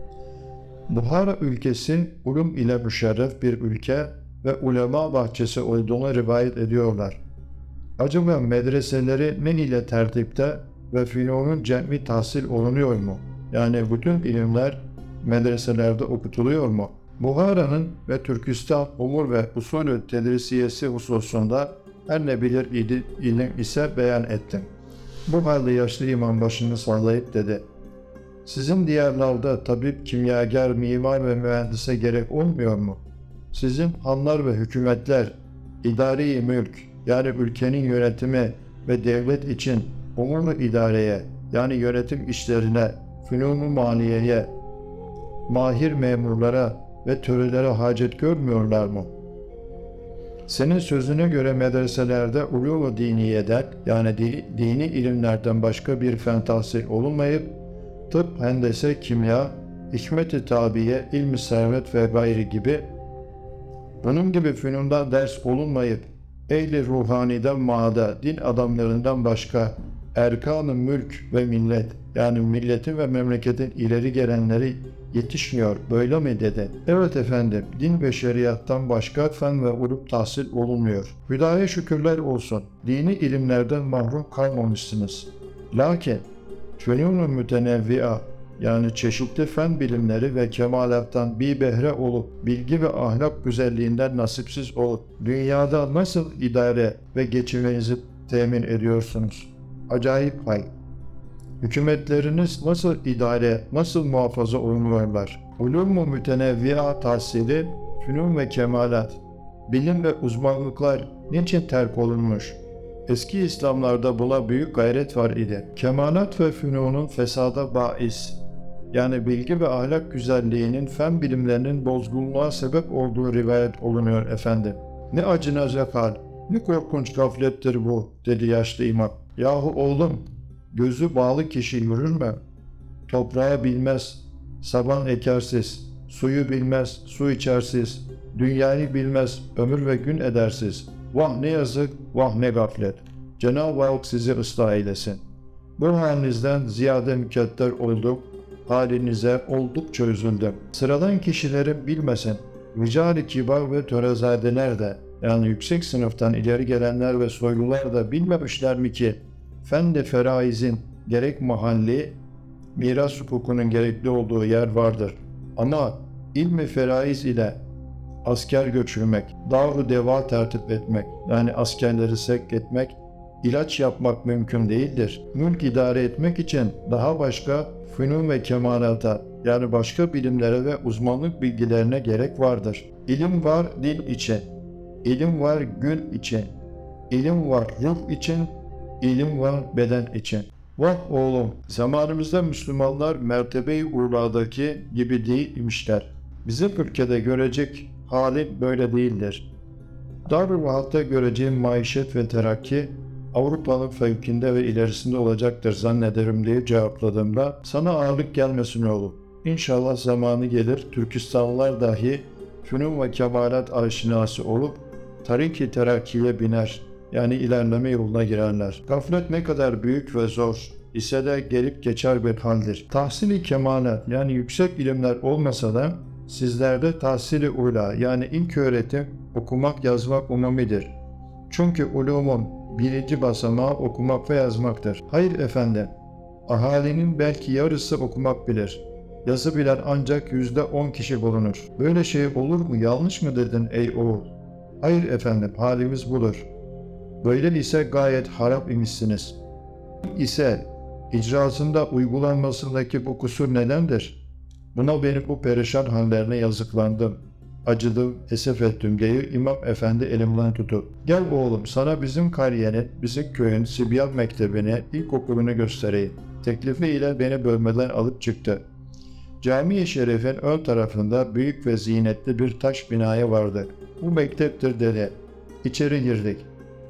Buhara ülkesi ulum ile müşerref bir ülke ve ulema bahçesi olduğunu rivayet ediyorlar. Acaba medreseleri ne ile tertipte ve filonun cem'i tahsil olunuyor mu? Yani bütün ilimler medreselerde okutuluyor mu? Buhara'nın ve Türkistan umur ve usulü tedrisiyesi hususunda her ne bilir idi, ilim ise beyan ettim. Bu halde yaşlı imam başını sallayıp dedi: Sizin diyarlarda tabip, kimyager, mimar ve mühendise gerek olmuyor mu? Sizin hanlar ve hükümetler, idari mülk, yani ülkenin yönetimi ve devlet için umurlu idareye, yani yönetim işlerine, fünun-u maliyeye, mahir memurlara ve törelere hacet görmüyorlar mı? Senin sözüne göre medreselerde ulûm-u diniyeden, yani di, dini ilimlerden başka bir fen tahsil olunmayıp, tıp, hendese, kimya, hikmet-i tabiye, ilm-i servet ve gayri gibi, bunun gibi fünundan ders olunmayıp, ehli ruhaniden maada, din adamlarından başka erkan-ı mülk ve millet, yani milletin ve memleketin ileri gelenleri yetişmiyor, böyle mi dedi? Evet efendim, din ve şeriattan başka fen ve ulum tahsil olunmuyor. Hüdaya şükürler olsun, dini ilimlerden mahrum kalmamışsınız. Lakin fenûn-u mütenevvi'a, yani çeşitli fen bilimleri ve kemalattan bir behre olup, bilgi ve ahlak güzelliğinden nasipsiz olup, dünyada nasıl idare ve geçiminizi temin ediyorsunuz? Acayip hal. Hükümetleriniz nasıl idare, nasıl muhafaza olunuyorlar? Ulûm-u mütenevvi'a tahsili, fünun ve kemalat, bilim ve uzmanlıklar niçin terk olunmuş? Eski İslamlarda buna büyük gayret var idi. Kemalat ve fünunun fesada bais, yani bilgi ve ahlak güzelliğinin fen bilimlerinin bozgunluğa sebep olduğu rivayet olunuyor efendim. Ne acınacak hal, ne korkunç gaflettir bu, dedi yaşlı imam. Yahu oğlum, gözü bağlı kişi yürür mü? Toprağı bilmez, saban ekersiz, suyu bilmez, su içersiz, dünyayı bilmez, ömür ve gün edersiz. Vah ne yazık, vah ne gaflet. Cenab-ı Hak sizi ıslah eylesin. Bu halinizden ziyade mükedder olduk, halinize oldukça üzüldüm. Sıradan kişilerin bilmesin, rical-i kibar ve törezadeler de, yani yüksek sınıftan ileri gelenler ve soylular da bilmemişler mi ki, fen-i feraizin gerek mahalli, miras hukukunun gerekli olduğu yer vardır. Ama ilmi feraiz ile asker göçürmek, dar-ı deva tertip etmek, yani askerleri sevk etmek, ilaç yapmak mümkün değildir. Mülk idare etmek için daha başka fünun ve kemalata, yani başka bilimlere ve uzmanlık bilgilerine gerek vardır. İlim var dil için, ilim var gül için, ilim var ruh için, ilim var beden için. Vah oğlum, zamanımızda Müslümanlar mertebe-i urladaki gibi değilmişler. Bizim ülkede görecek hali böyle değildir. Dar-ı rahatta göreceğim maişet ve terakki, Avrupa'nın fevkinde ve ilerisinde olacaktır zannederim diye cevapladığımda, sana ağırlık gelmesin oğlum. İnşallah zamanı gelir, Türkistanlılar dahi fünun ve kemalat aşinası olup, tarik-i terakkiye biner, yani ilerleme yoluna girerler. Gaflet ne kadar büyük ve zor ise de gelip geçer bir haldir. Tahsil-i kemalat, yani yüksek ilimler olmasa da, sizlerde tahsil-i ula, yani ilk öğretim, okumak yazmak umumidir. Çünkü ulumun birinci basamağı okumak ve yazmaktır. Hayır efendim, ahalinin belki yarısı okumak bilir. Yazı bilen ancak yüzde on kişi bulunur. Böyle şey olur mu, yanlış mı dedin ey oğul? Hayır efendim, halimiz budur. Böyle ise gayet harap imişsiniz. İse icrasında uygulanmasındaki bu kusur nedendir? Buna benim bu perişan hallerine yazıklandım. Acıdım, esef ettim diye İmam Efendi elimden tutup, gel oğlum sana bizim kariyenin, bizim köyün Sibyan Mektebi'ni, ilkokulunu göstereyim. Teklifi ile beni bölmeden alıp çıktı. Cami-i Şerif'in ön tarafında büyük ve zinetli bir taş binaya vardı. Bu mekteptir dedi. İçeri girdik.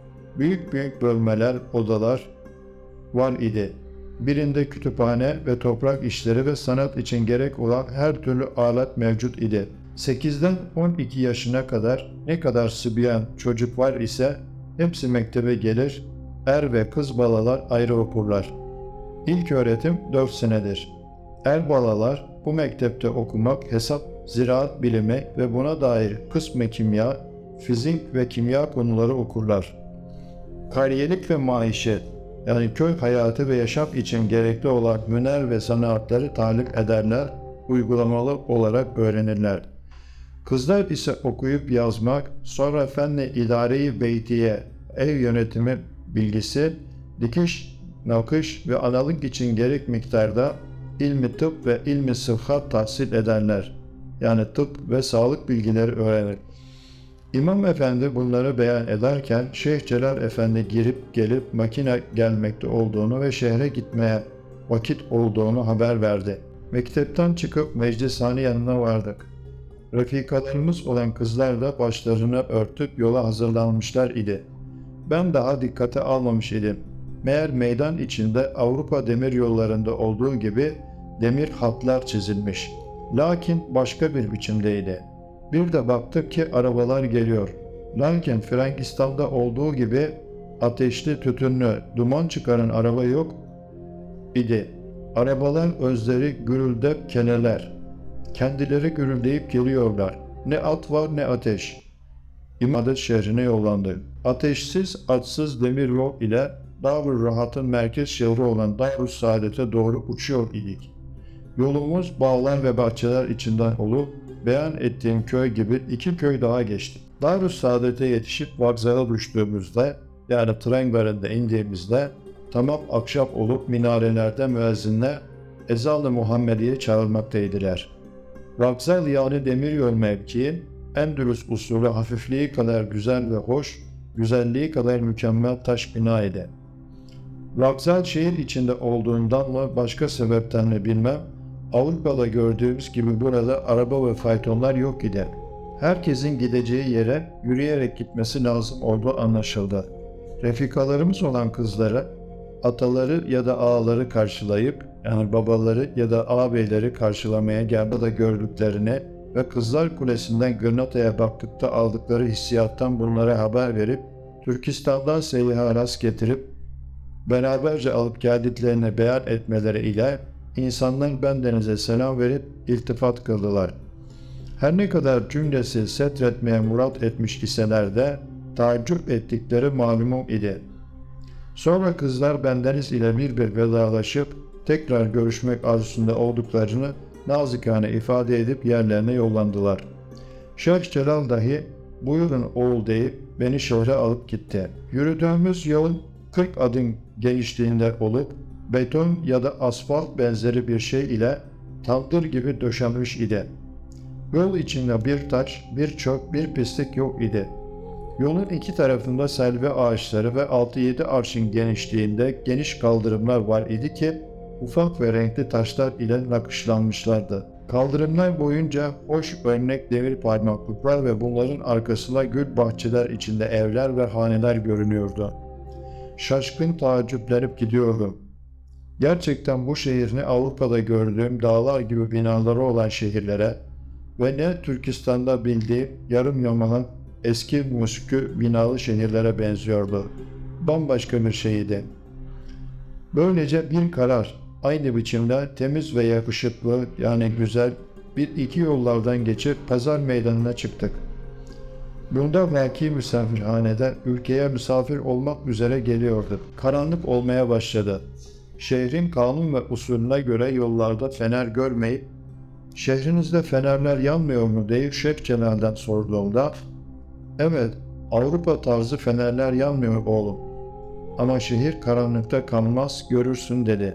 Büyük büyük bölmeler, odalar var idi. Birinde kütüphane ve toprak işleri ve sanat için gerek olan her türlü alet mevcut idi. sekizden on iki yaşına kadar ne kadar sıbyan çocuk var ise hepsi mektebe gelir, er ve kız balalar ayrı okurlar. İlk öğretim dört senedir. Er balalar bu mektepte okumak, hesap, ziraat bilimi ve buna dair kısmı kimya, fizik ve kimya konuları okurlar. Kariyelik ve maişet, yani köy hayatı ve yaşam için gerekli olan hüner ve sanatları talim ederler, uygulamalı olarak öğrenirler. Kızlar ise okuyup yazmak, sonra fenle idare-i beytiye, ev yönetimi bilgisi, dikiş, nakış ve analık için gerek miktarda ilmi tıp ve ilmi sıhhat tahsil ederler. Yani tıp ve sağlık bilgileri öğrenir. İmam Efendi bunları beyan ederken Şeyh Celal Efendi girip gelip makine gelmekte olduğunu ve şehre gitmeye vakit olduğunu haber verdi. Mektepten çıkıp meclishane yanına vardık. Refikalarımız olan kızlar da başlarını örtüp yola hazırlanmışlar idi. Ben daha dikkate almamış idim. Meğer meydan içinde Avrupa demir yollarında olduğu gibi demir hatlar çizilmiş. Lakin başka bir biçimdeydi. Bir de baktık ki arabalar geliyor. Lakin Frankistan'da olduğu gibi ateşli, tütünlü, duman çıkaran araba yok idi. Arabalar özleri gürüldep keneler. Kendileri gürüldeyip geliyorlar. Ne at var ne ateş. İmadet şehrine yollandı. Ateşsiz, atsız demir yol ile Dar-ı Rahat'ın merkez şehri olan Dar-ı Saadet'e doğru uçuyor idik. Yolumuz bağlar ve bahçeler içinden olup beyan ettiğim köy gibi iki köy daha geçtik. Darüssaadet'e yetişip vokzala düştüğümüzde, yani tren garında indiğimizde tamam akşam olup minarelerde müezzinler ezan-ı Muhammediye çağırmaktaydılar. Vokzal yani demiryol mevkii Endülüs usulü hafifliği kadar güzel ve hoş, güzelliği kadar mükemmel taş bina idi. Vokzal şehir içinde olduğundan mı başka sebepten mi bilmem, Avrupa'da gördüğümüz gibi burada araba ve faytonlar yok idi. Herkesin gideceği yere yürüyerek gitmesi lazım olduğu anlaşıldı. Refikalarımız olan kızları, ataları ya da ağaları karşılayıp, yani babaları ya da ağabeyleri karşılamaya geldi da gördüklerini ve Kızlar Kulesi'nden Granada'ya baktıkta aldıkları hissiyattan bunlara haber verip, Türkistan'dan seyyah rast getirip, beraberce alıp geldiklerini beyan etmeleri ile insanlar bendenize selam verip iltifat kıldılar. Her ne kadar cümlesi setretmeye murat etmiş iseler de taaccüp ettikleri malumum idi. Sonra kızlar bendeniz ile bir bir vedalaşıp tekrar görüşmek arzusunda olduklarını nazikane ifade edip yerlerine yollandılar. Şeyh Celal dahi buyurun oğul deyip beni şehre alıp gitti. Yürüdüğümüz yolun kırk adım genişliğinde olup beton ya da asfalt benzeri bir şey ile tandır gibi döşenmiş idi. Yol içinde bir taş, bir çöp, bir pislik yok idi. Yolun iki tarafında selvi ağaçları ve altı yedi arşın genişliğinde geniş kaldırımlar var idi ki ufak ve renkli taşlar ile nakışlanmışlardı. Kaldırımlar boyunca hoş örnek demir parmaklıklar ve bunların arkasında gül bahçeler içinde evler ve haneler görünüyordu. Şaşkın taaccüplenip gidiyordum. Gerçekten bu şehir ne Avrupa'da gördüğüm dağlar gibi binaları olan şehirlere ve ne Türkistan'da bildiğim yarım yamalak eski muskü binalı şehirlere benziyordu. Bambaşka bir şeydi. Böylece bir karar, aynı biçimde temiz ve yakışıklı yani güzel bir iki yollardan geçip pazar meydanına çıktık. Bunda belki misafirhaneden ülkeye misafir olmak üzere geliyordu. Karanlık olmaya başladı. Şehrin kanun ve usulüne göre yollarda fener görmeyip "Şehrinizde fenerler yanmıyor mu?" diye Şeyh Celal'den sorduğumda "Evet, Avrupa tarzı fenerler yanmıyor oğlum. Ama şehir karanlıkta kalmaz, görürsün" dedi.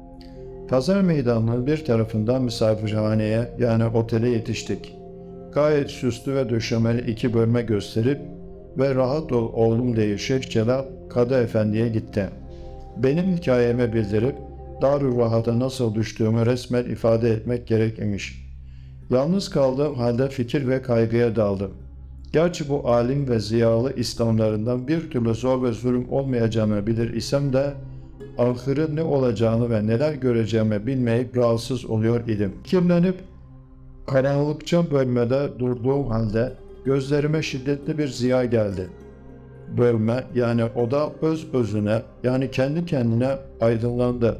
Pazar meydanının bir tarafından misafirhaneye yani otele yetiştik. Gayet süslü ve döşemeli iki bölme gösterip ve "Rahat ol oğlum" diye Şeyh Celal Kadı Efendi'ye gitti. Benim hikayeme bildirip Darül Rahat'a nasıl düştüğümü resmen ifade etmek gerekmiş. Yalnız kaldığım halde fikir ve kaygıya daldım. Gerçi bu alim ve ziyalı İslamlarından bir türlü zor ve zulüm olmayacağını bilir isem de ahırı ne olacağını ve neler göreceğimi bilmeyip rahatsız oluyor idim. Kirlenip karanlıkça bölmede durduğum halde gözlerime şiddetli bir ziya geldi. Bölme yani oda öz özüne yani kendi kendine aydınlandı.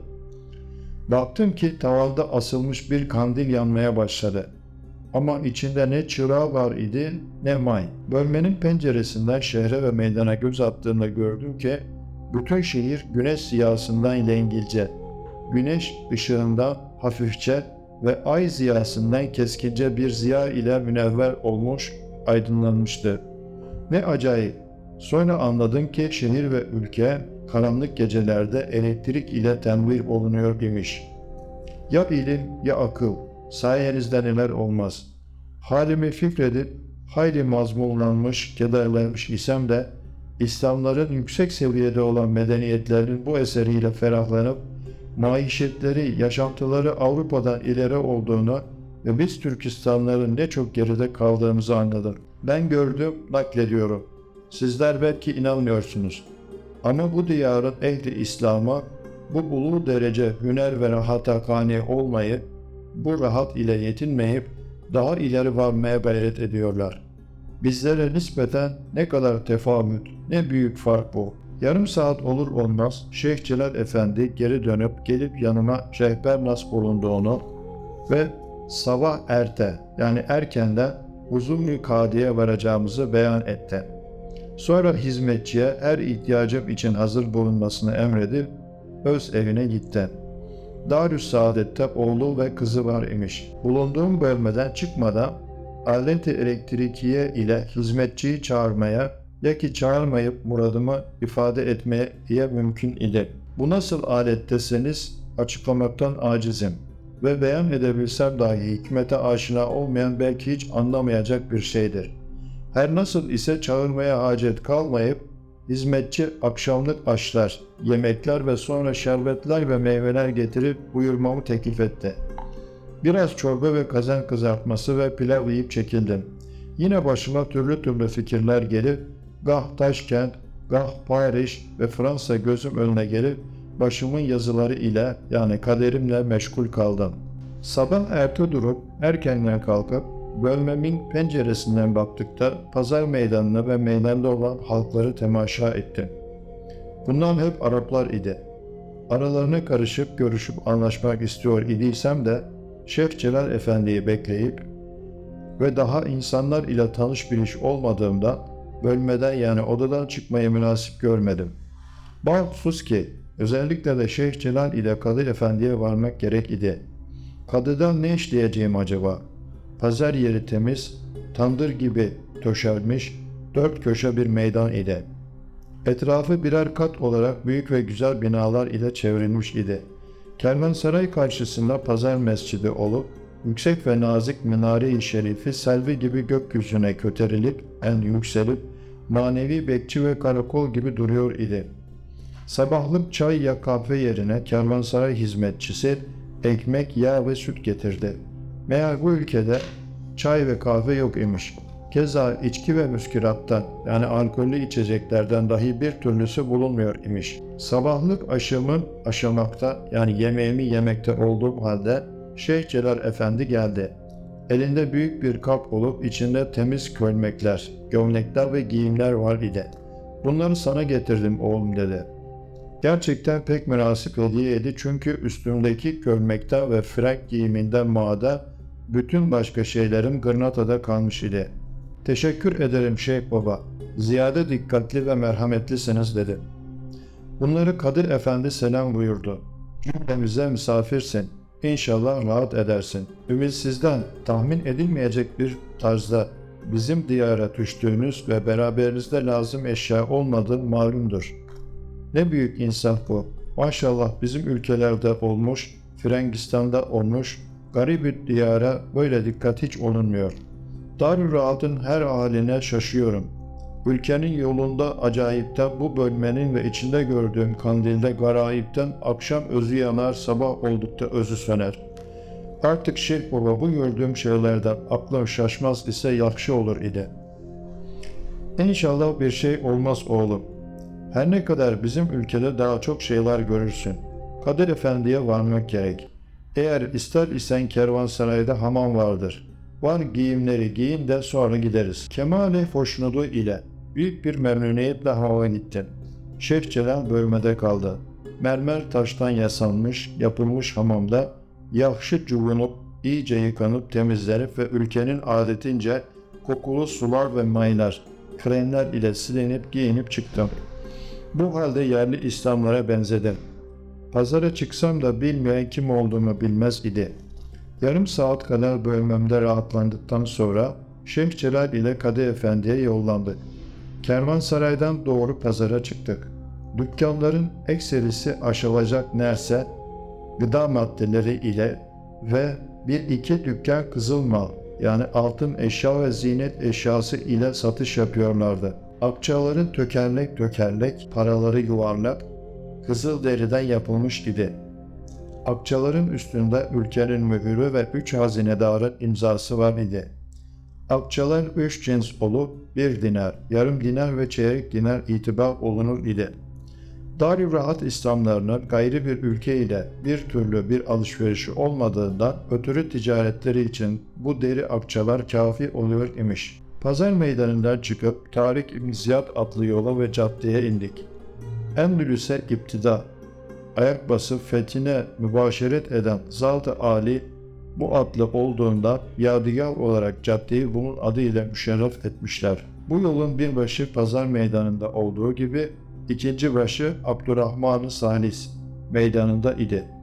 Baktım ki tavanda asılmış bir kandil yanmaya başladı. Ama içinde ne çırağı var idi ne may. Bölmenin penceresinden şehre ve meydana göz attığımda gördüm ki bütün şehir güneş ziyasından lengilce, güneş ışığında hafifçe ve ay ziyasından keskince bir ziya ile münevver olmuş, aydınlanmıştı. Ne acayip! Sonra anladım ki şehir ve ülke karanlık gecelerde elektrik ile tenvir olunuyor imiş. Ya ilim ya akıl, sayenizde neler olmaz. Halimi fikredip hayli mazmunlanmış, kederlenmiş isem de İslamların yüksek seviyede olan medeniyetlerinin bu eseriyle ferahlanıp maişetleri, yaşantıları Avrupa'dan ileri olduğunu ve biz Türkistanların ne çok geride kaldığımızı anladım. Ben gördüm, naklediyorum. Sizler belki inanmıyorsunuz. Ama bu diyarın ehli İslam'a bu ulu derece hüner ve rahata kani olmayı, bu rahat ile yetinmeyip daha ileri varmaya gayret ediyorlar. Bizlere nispeten ne kadar tefavüt, ne büyük fark bu. Yarım saat olur olmaz Şeyh Celal Efendi geri dönüp gelip yanıma rehber nasıl bulunduğunu ve sabah erte yani erkenden Uzun Kadi'ye varacağımızı beyan etti. Sonra hizmetçiye her ihtiyacım için hazır bulunmasını emredip öz evine gitti. Darüssaadet'te oğlu ve kızı var imiş. Bulunduğum bölmeden çıkmadan aleti elektrikiye ile hizmetçiyi çağırmaya ya ki çağırmayıp muradımı ifade etmeye diye mümkün idi. Bu nasıl alet deseniz açıklamaktan acizim ve beyan edebilsem dahi hikmete aşina olmayan belki hiç anlamayacak bir şeydir. Her nasıl ise çağırmaya hacet kalmayıp hizmetçi akşamlık aşlar, yemekler ve sonra şerbetler ve meyveler getirip buyurmamı teklif etti. Biraz çorba ve kazan kızartması ve pilav yiyip çekildim. Yine başıma türlü türlü fikirler gelip gah Taşkent, gah Paris ve Fransa gözüm önüne gelip başımın yazıları ile yani kaderimle meşgul kaldım. Sabah erte durup erkenden kalkıp bölmemin penceresinden baktıkta pazar meydanına ve meydanda olan halkları temaşa ettim. Bunlar hep Araplar idi. Aralarına karışıp görüşüp anlaşmak istiyor idiysem de Şeyh Celal Efendi'yi bekleyip ve daha insanlar ile tanış bir iş olmadığımda bölmeden yani odadan çıkmayı münasip görmedim. Bahtsuz ki özellikle de Şeyh Celal ile Kadı Efendi'ye varmak gerek idi. Kadıdan ne işleyeceğim acaba? Pazar yeri temiz, tandır gibi töşermiş, dört köşe bir meydan idi. Etrafı birer kat olarak büyük ve güzel binalar ile çevrilmiş idi. Kervansaray karşısında pazar mescidi olup, yüksek ve nazik minare-i şerifi selvi gibi gökyüzüne köterilip, en yükselip, manevi bekçi ve karakol gibi duruyor idi. Sabahlık çay ya kahve yerine kervansaray hizmetçisi ekmek, yağ ve süt getirdi. Meğer bu ülkede çay ve kahve yok imiş. Keza içki ve müskirattan yani alkollü içeceklerden dahi bir türlüsü bulunmuyor imiş. Sabahlık aşımı aşamakta yani yemeğimi yemekte olduğum halde Şeyh Celal Efendi geldi. Elinde büyük bir kap olup içinde temiz kölmekler, gömlekler ve giyimler var idi. Bunları sana getirdim oğlum dedi. Gerçekten pek münasip hediyeydi çünkü üstümdeki gömlekten ve frak giyiminden mağda bütün başka şeylerim Gırnata'da kalmış idi. Teşekkür ederim Şeyh Baba, ziyade dikkatli ve merhametlisiniz dedi. Bunları Kadir Efendi selam buyurdu. Cümlemize misafirsin, İnşallah rahat edersin. Ümitsizden tahmin edilmeyecek bir tarzda bizim diyara düştüğünüz ve beraberinizde lazım eşya olmadığı malumdur. Ne büyük insaf bu. Maşallah bizim ülkelerde olmuş, Frangistan'da olmuş, garip bir diyara böyle dikkat hiç olunmuyor. Dar-ı Rahat'ın her haline şaşıyorum. Ülkenin yolunda acayipten bu bölmenin ve içinde gördüğüm kandilde garayipten akşam özü yanar, sabah oldukça özü söner. Artık Şeyh Baba bu gördüğüm şeylerden aklım şaşmaz ise yakşı olur idi. İnşallah bir şey olmaz oğlum. Her ne kadar bizim ülkede daha çok şeyler görürsün. Kadir Efendi'ye varmak gerek. Eğer ister isen kervansarayda hamam vardır. Var giyimleri giyin de sonra gideriz. Kemal-i hoşnudu ile büyük bir memnuniyetle hava gittim. Şeyh Celal bölmede kaldı. Mermer taştan yasanmış, yapılmış hamamda yakşı cuvunup, iyice yıkanıp temizlenip ve ülkenin adetince kokulu sular ve maylar, kremler ile silinip giyinip çıktım. Bu halde yerli İslamlara benzedim. Pazara çıksam da bilmeyen kim olduğumu bilmez idi. Yarım saat kadar bölmemde rahatlandıktan sonra Şeyh Celal ile Kadı Efendi'ye yollandık. Kervansaraydan doğru pazara çıktık. Dükkanların ekserisi aşılacak nerse gıda maddeleri ile ve bir iki dükkan kızıl mal yani altın eşya ve zinet eşyası ile satış yapıyorlardı. Akçaların tökerlek tökerlek, paraları yuvarlak, kızıl deriden yapılmış idi. Akçaların üstünde ülkenin mühürü ve üç hazinedarın imzası var idi. Akçalar üç cins olup bir dinar, yarım dinar ve çeyrek dinar itibar olunur idi. Dar-ı Rahat İslamlarının gayri bir ülke ile bir türlü bir alışverişi olmadığından ötürü ticaretleri için bu deri akçalar kafi oluyor imiş. Pazar meydanından çıkıp Tarik İbn Ziyad adlı yola ve caddeye indik. Endülüs'e iptida, ayak basıp fethine mübaşeret eden Zat-ı Ali bu adlı olduğunda yadigar olarak caddeyi bunun adıyla müşerref etmişler. Bu yolun bir başı pazar meydanında olduğu gibi ikinci başı Abdurrahman-ı Salis meydanında idi.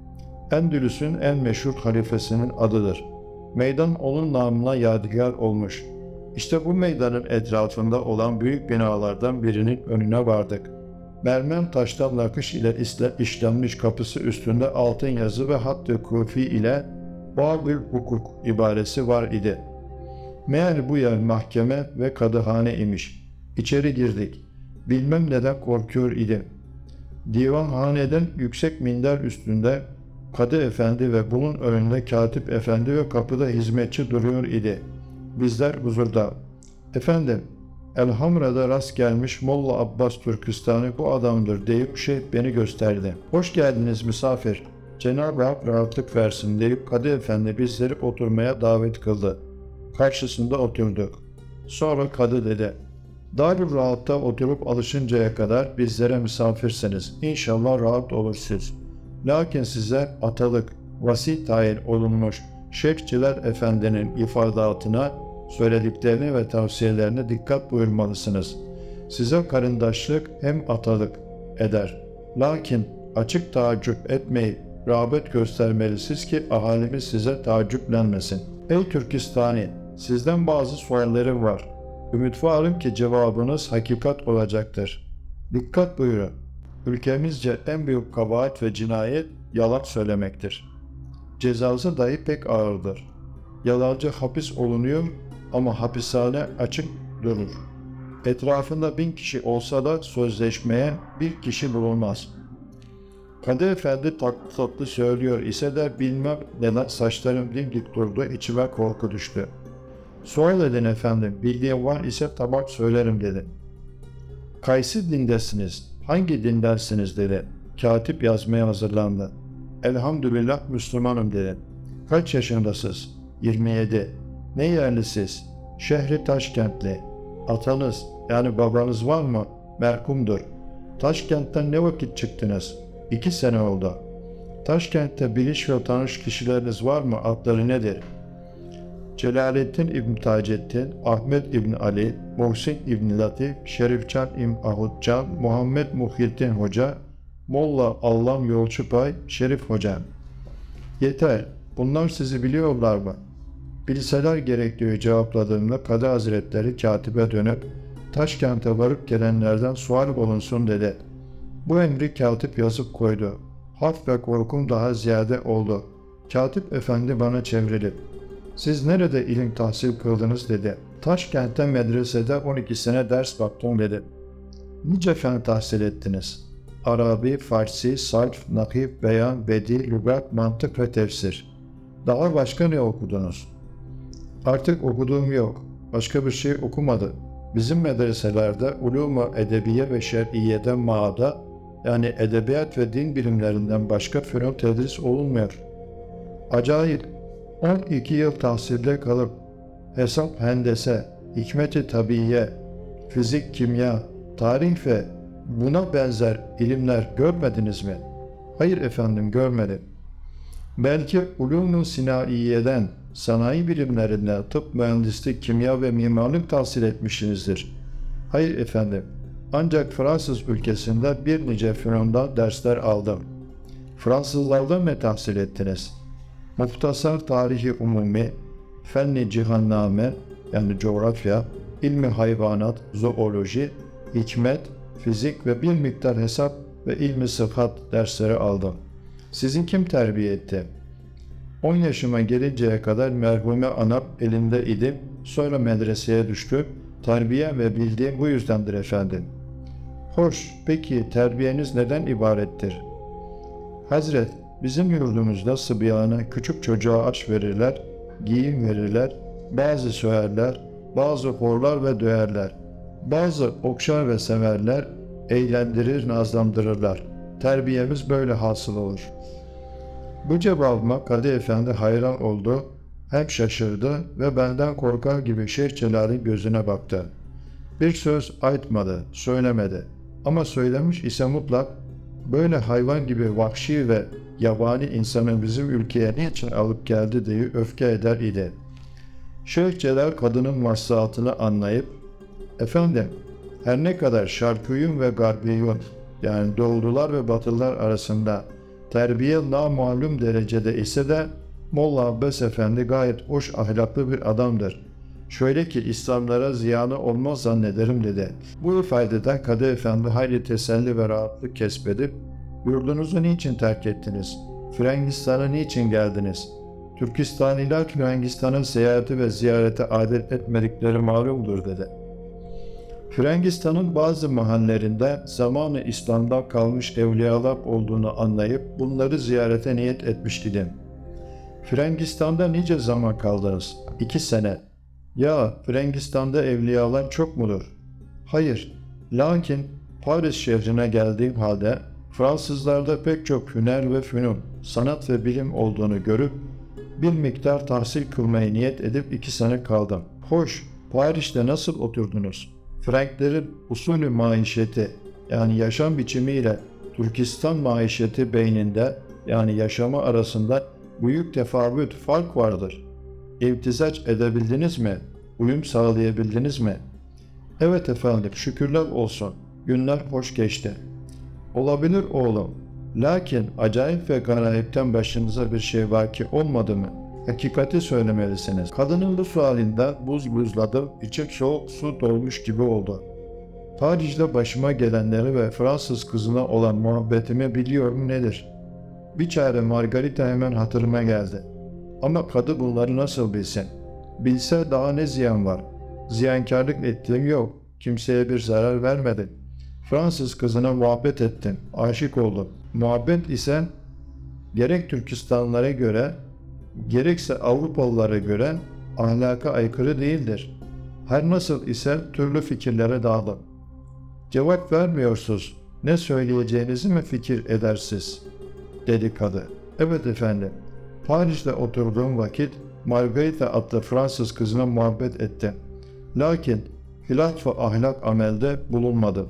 Endülüs'ün en meşhur halifesinin adıdır. Meydan onun namına yadigar olmuş. İşte bu meydanın etrafında olan büyük binalardan birinin önüne vardık. Mermer taştan nakış ile işlenmiş kapısı üstünde altın yazı ve hattı kufi ile Babül Hukuk ibaresi var idi. Meğer bu yer mahkeme ve kadıhane imiş. İçeri girdik. Bilmem neden korkuyor idim. Divanhaneden yüksek minder üstünde Kadı Efendi ve bunun önünde Katip Efendi ve kapıda hizmetçi duruyor idi. Bizler huzurda. Efendim, Elhamra'da rast gelmiş Molla Abbas Türkistan'ı bu adamdır deyip şeyh beni gösterdi. Hoş geldiniz misafir. Cenab-ı Hak rahatlık versin deyip Kadı Efendi bizleri oturmaya davet kıldı. Karşısında oturduk. Sonra Kadı dedi. Darül Rahat'ta oturup alışıncaya kadar bizlere misafirsiniz. İnşallah rahat olursunuz. Lakin size atalık, vasi tayin olunmuş Şeyhçiler Efendi'nin ifadatına, söylediklerine ve tavsiyelerine dikkat buyurmalısınız. Size karındaşlık hem atalık eder. Lakin açık taaccüp etmeyip rağbet göstermelisiniz ki ahalimiz size taaccüplenmesin. Ey Türkistani, sizden bazı suallerim var. Ümit varım ki cevabınız hakikat olacaktır. Dikkat buyurun. Ülkemizce en büyük kabahat ve cinayet yalan söylemektir. Cezası dahi pek ağırdır. Yalancı hapis olunuyor ama hapishane açık durur. Etrafında bin kişi olsa da sözleşmeye bir kişi bulunmaz. Kadı Efendi tatlı tatlı söylüyor ise de bilmem neden saçlarım dimdik durdu, içime korku düştü. Sual edin efendim, bildiğim var ise tabak söylerim dedi. Kaysi dindesiniz, hangi dindensiniz dedi. Katip yazmaya hazırlandı. Elhamdülillah Müslümanım dedi. Kaç yaşındasınız? yirmi yedi. Ne yerlisiz? Şehri Taşkentli. Atanız yani babanız var mı? Merhumdur. Taşkent'ten ne vakit çıktınız? İki sene oldu. Taşkent'te bilinç ve tanış kişileriniz var mı? Adları nedir? Celaleddin İbn Taceddin, Ahmet İbn Ali, Muhsin İbn Latif, Şerifcan İbn Ahudcan, Muhammed Muhyiddin Hoca, Molla Allam Yolçupay, Şerif Hocam. Yeter, bunlar sizi biliyorlar mı? Bilseler gerek diye cevapladığımda Kadı Hazretleri katibe dönüp Taşkent'e varıp gelenlerden sual olunsun dedi. Bu emri katip yazıp koydu. Harf ve korkum daha ziyade oldu. Katip efendi bana çevrilip siz nerede ilim tahsil kıldınız dedi. Taşkent'te medresede on iki sene ders baktım dedi. Nice fen tahsil ettiniz? Arabi, Farsi, Sarf, Nakif, Beyan, Bedi, Lügat, Mantık ve Tefsir. Daha başka ne okudunuz? Artık okuduğum yok. Başka bir şey okumadı. Bizim medreselerde ulûm-u edebiye ve şer'iyeden maada yani edebiyat ve din bilimlerinden başka fenun tedris olunmuyor. Acayip. on iki yıl tahsilde kalıp hesap hendese, hikmet-i tabiiye, fizik, kimya, tarih ve buna benzer ilimler görmediniz mi? Hayır efendim görmedim. Belki ulûm-u sinaiyeden, sanayi bilimlerinden tıp, mühendislik, kimya ve mimarlık tahsil etmişsinizdir. Hayır efendim. Ancak Fransız ülkesinde bir nice fenundan dersler aldım. Fransızlardan mı tahsil ettiniz? Muhtasar tarihi umumi, fenni cihanname yani coğrafya, ilmi hayvanat, zooloji, hikmet, fizik ve bir miktar hesap ve ilmi sıhhat dersleri aldım. Sizi kim terbiye etti? on yaşıma gelinceye kadar merhume anam elimde idim, sonra medreseye düştüm, terbiye ve bildiğim bu yüzdendir efendim. Hoş, peki terbiyeniz neden ibarettir? Hazret, bizim yurdumuzda sıbyana, küçük çocuğa aç verirler, giyim verirler, bazı söverler, bazı horlar ve döverler, bazı okşar ve severler, eğlendirir, nazlandırırlar. Terbiyemiz böyle hasıl olur. Bu cevabıma Kadı Efendi hayran oldu, hem şaşırdı ve benden korkar gibi Şeyh Celal'in gözüne baktı. Bir söz aytmadı, söylemedi. Ama söylemiş ise mutlak, böyle hayvan gibi vahşi ve yabani insanı bizim ülkeye niçin alıp geldi diye öfke eder idi. Şeyh Celal kadının maslahatını anlayıp, efendim, her ne kadar şarkıyım ve garbiyun yani doğulular ve batılılar arasında terbiye namalum derecede ise de Molla Abbas Efendi gayet hoş ahlaklı bir adamdır. Şöyle ki İslamlara ziyanı olmaz zannederim dedi. Bu ifadeden Kadı Efendi hayli teselli ve rahatlık kesbedip, yurdunuzu niçin terk ettiniz? Frangistan'a niçin geldiniz? Türkistaniler Frangistan'ın seyahati ve ziyarete adet etmedikleri malumdur dedi. Frangistan'ın bazı mahallelerinde zamanı İslam'dan kalmış evliyalar olduğunu anlayıp bunları ziyarete niyet etmiş idim. Frangistan'da nice zaman kaldınız? İki sene. Ya Frangistan'da evliyalar çok mudur? Hayır. Lakin Paris şehrine geldiğim halde Fransızlarda pek çok hüner ve fünun, sanat ve bilim olduğunu görüp bir miktar tahsil kılmayı niyet edip iki sene kaldım. Hoş, Paris'te nasıl oturdunuz? Franklerin usulü maişeti yani yaşam biçimiyle Türkistan maişeti beyninde yani yaşamı arasında büyük tefavüt, fark vardır. İmtizac edebildiniz mi? Uyum sağlayabildiniz mi? Evet efendim, şükürler olsun. Günler hoş geçti. Olabilir oğlum. Lakin acayip ve garayipten başınıza bir şey vaki olmadı mı? Hakikati söylemelisiniz. Kadının bu sualinden buz buzladı, içim soğuk su dolmuş gibi oldu. Paris'te başıma gelenleri ve Fransız kızına olan muhabbetimi biliyorum nedir? Bir çare Margarita hemen hatırıma geldi. Ama kadı bunları nasıl bilsin? Bilse daha ne ziyan var? Ziyankarlık ettiğim yok. Kimseye bir zarar vermedim. Fransız kızına muhabbet ettim. Aşık oldum. Muhabbet ise gerek Türkistanlılara göre gerekse Avrupalılara göre ahlaka aykırı değildir. Her nasıl ise türlü fikirlere dağılın. Cevap vermiyorsunuz. Ne söyleyeceğinizi mi fikir edersiz? Dedi kadı. Evet efendim. Paris'te oturduğum vakit Margarita adlı Fransız kızına muhabbet ettim. Lakin hilaf ve ahlak amelde bulunmadım.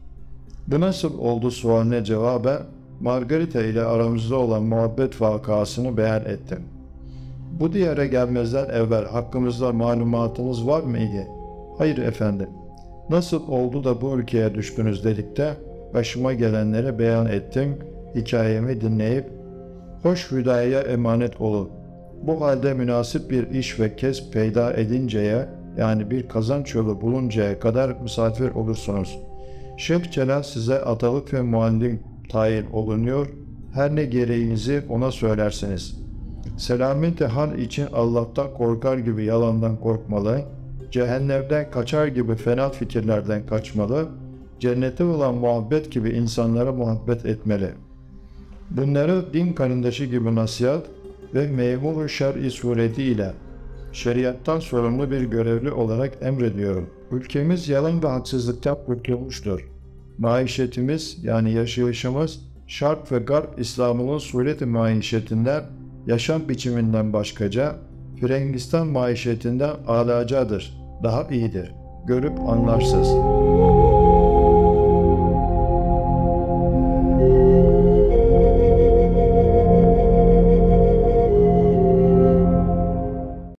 Bu nasıl oldu sualine cevaben Margarita ile aramızda olan muhabbet vakasını beyan ettim. Bu diyara gelmezden evvel hakkımızda malumatınız var mıydı? Hayır efendim. Nasıl oldu da bu ülkeye düştünüz dedikte başıma gelenleri beyan ettim, hikayemi dinleyip hoş hüdaya emanet olun. Bu halde münasip bir iş ve kesp peyda edinceye yani bir kazanç yolu buluncaya kadar misafir olursunuz. Şeyh Celal size atalık ve muallim tayin olunuyor, her ne gereğinizi ona söylersiniz. Selameti hal için Allah'tan korkar gibi yalandan korkmalı, cehennemden kaçar gibi fena fikirlerden kaçmalı, cennete olan muhabbet gibi insanlara muhabbet etmeli. Bunları din karındaşı gibi nasihat ve memur-u şer'i suretiyle şeriattan sorumlu bir görevli olarak emrediyorum. Ülkemiz yalan ve haksızlıktan kurtulmuştur. Maişetimiz yani yaşayışımız Şark ve Garp İslam'ın sureti maişetinden, yaşam biçiminden başkaca, Frangistan maişetinden âlâcadır, daha iyidir. Görüp anlarsınız.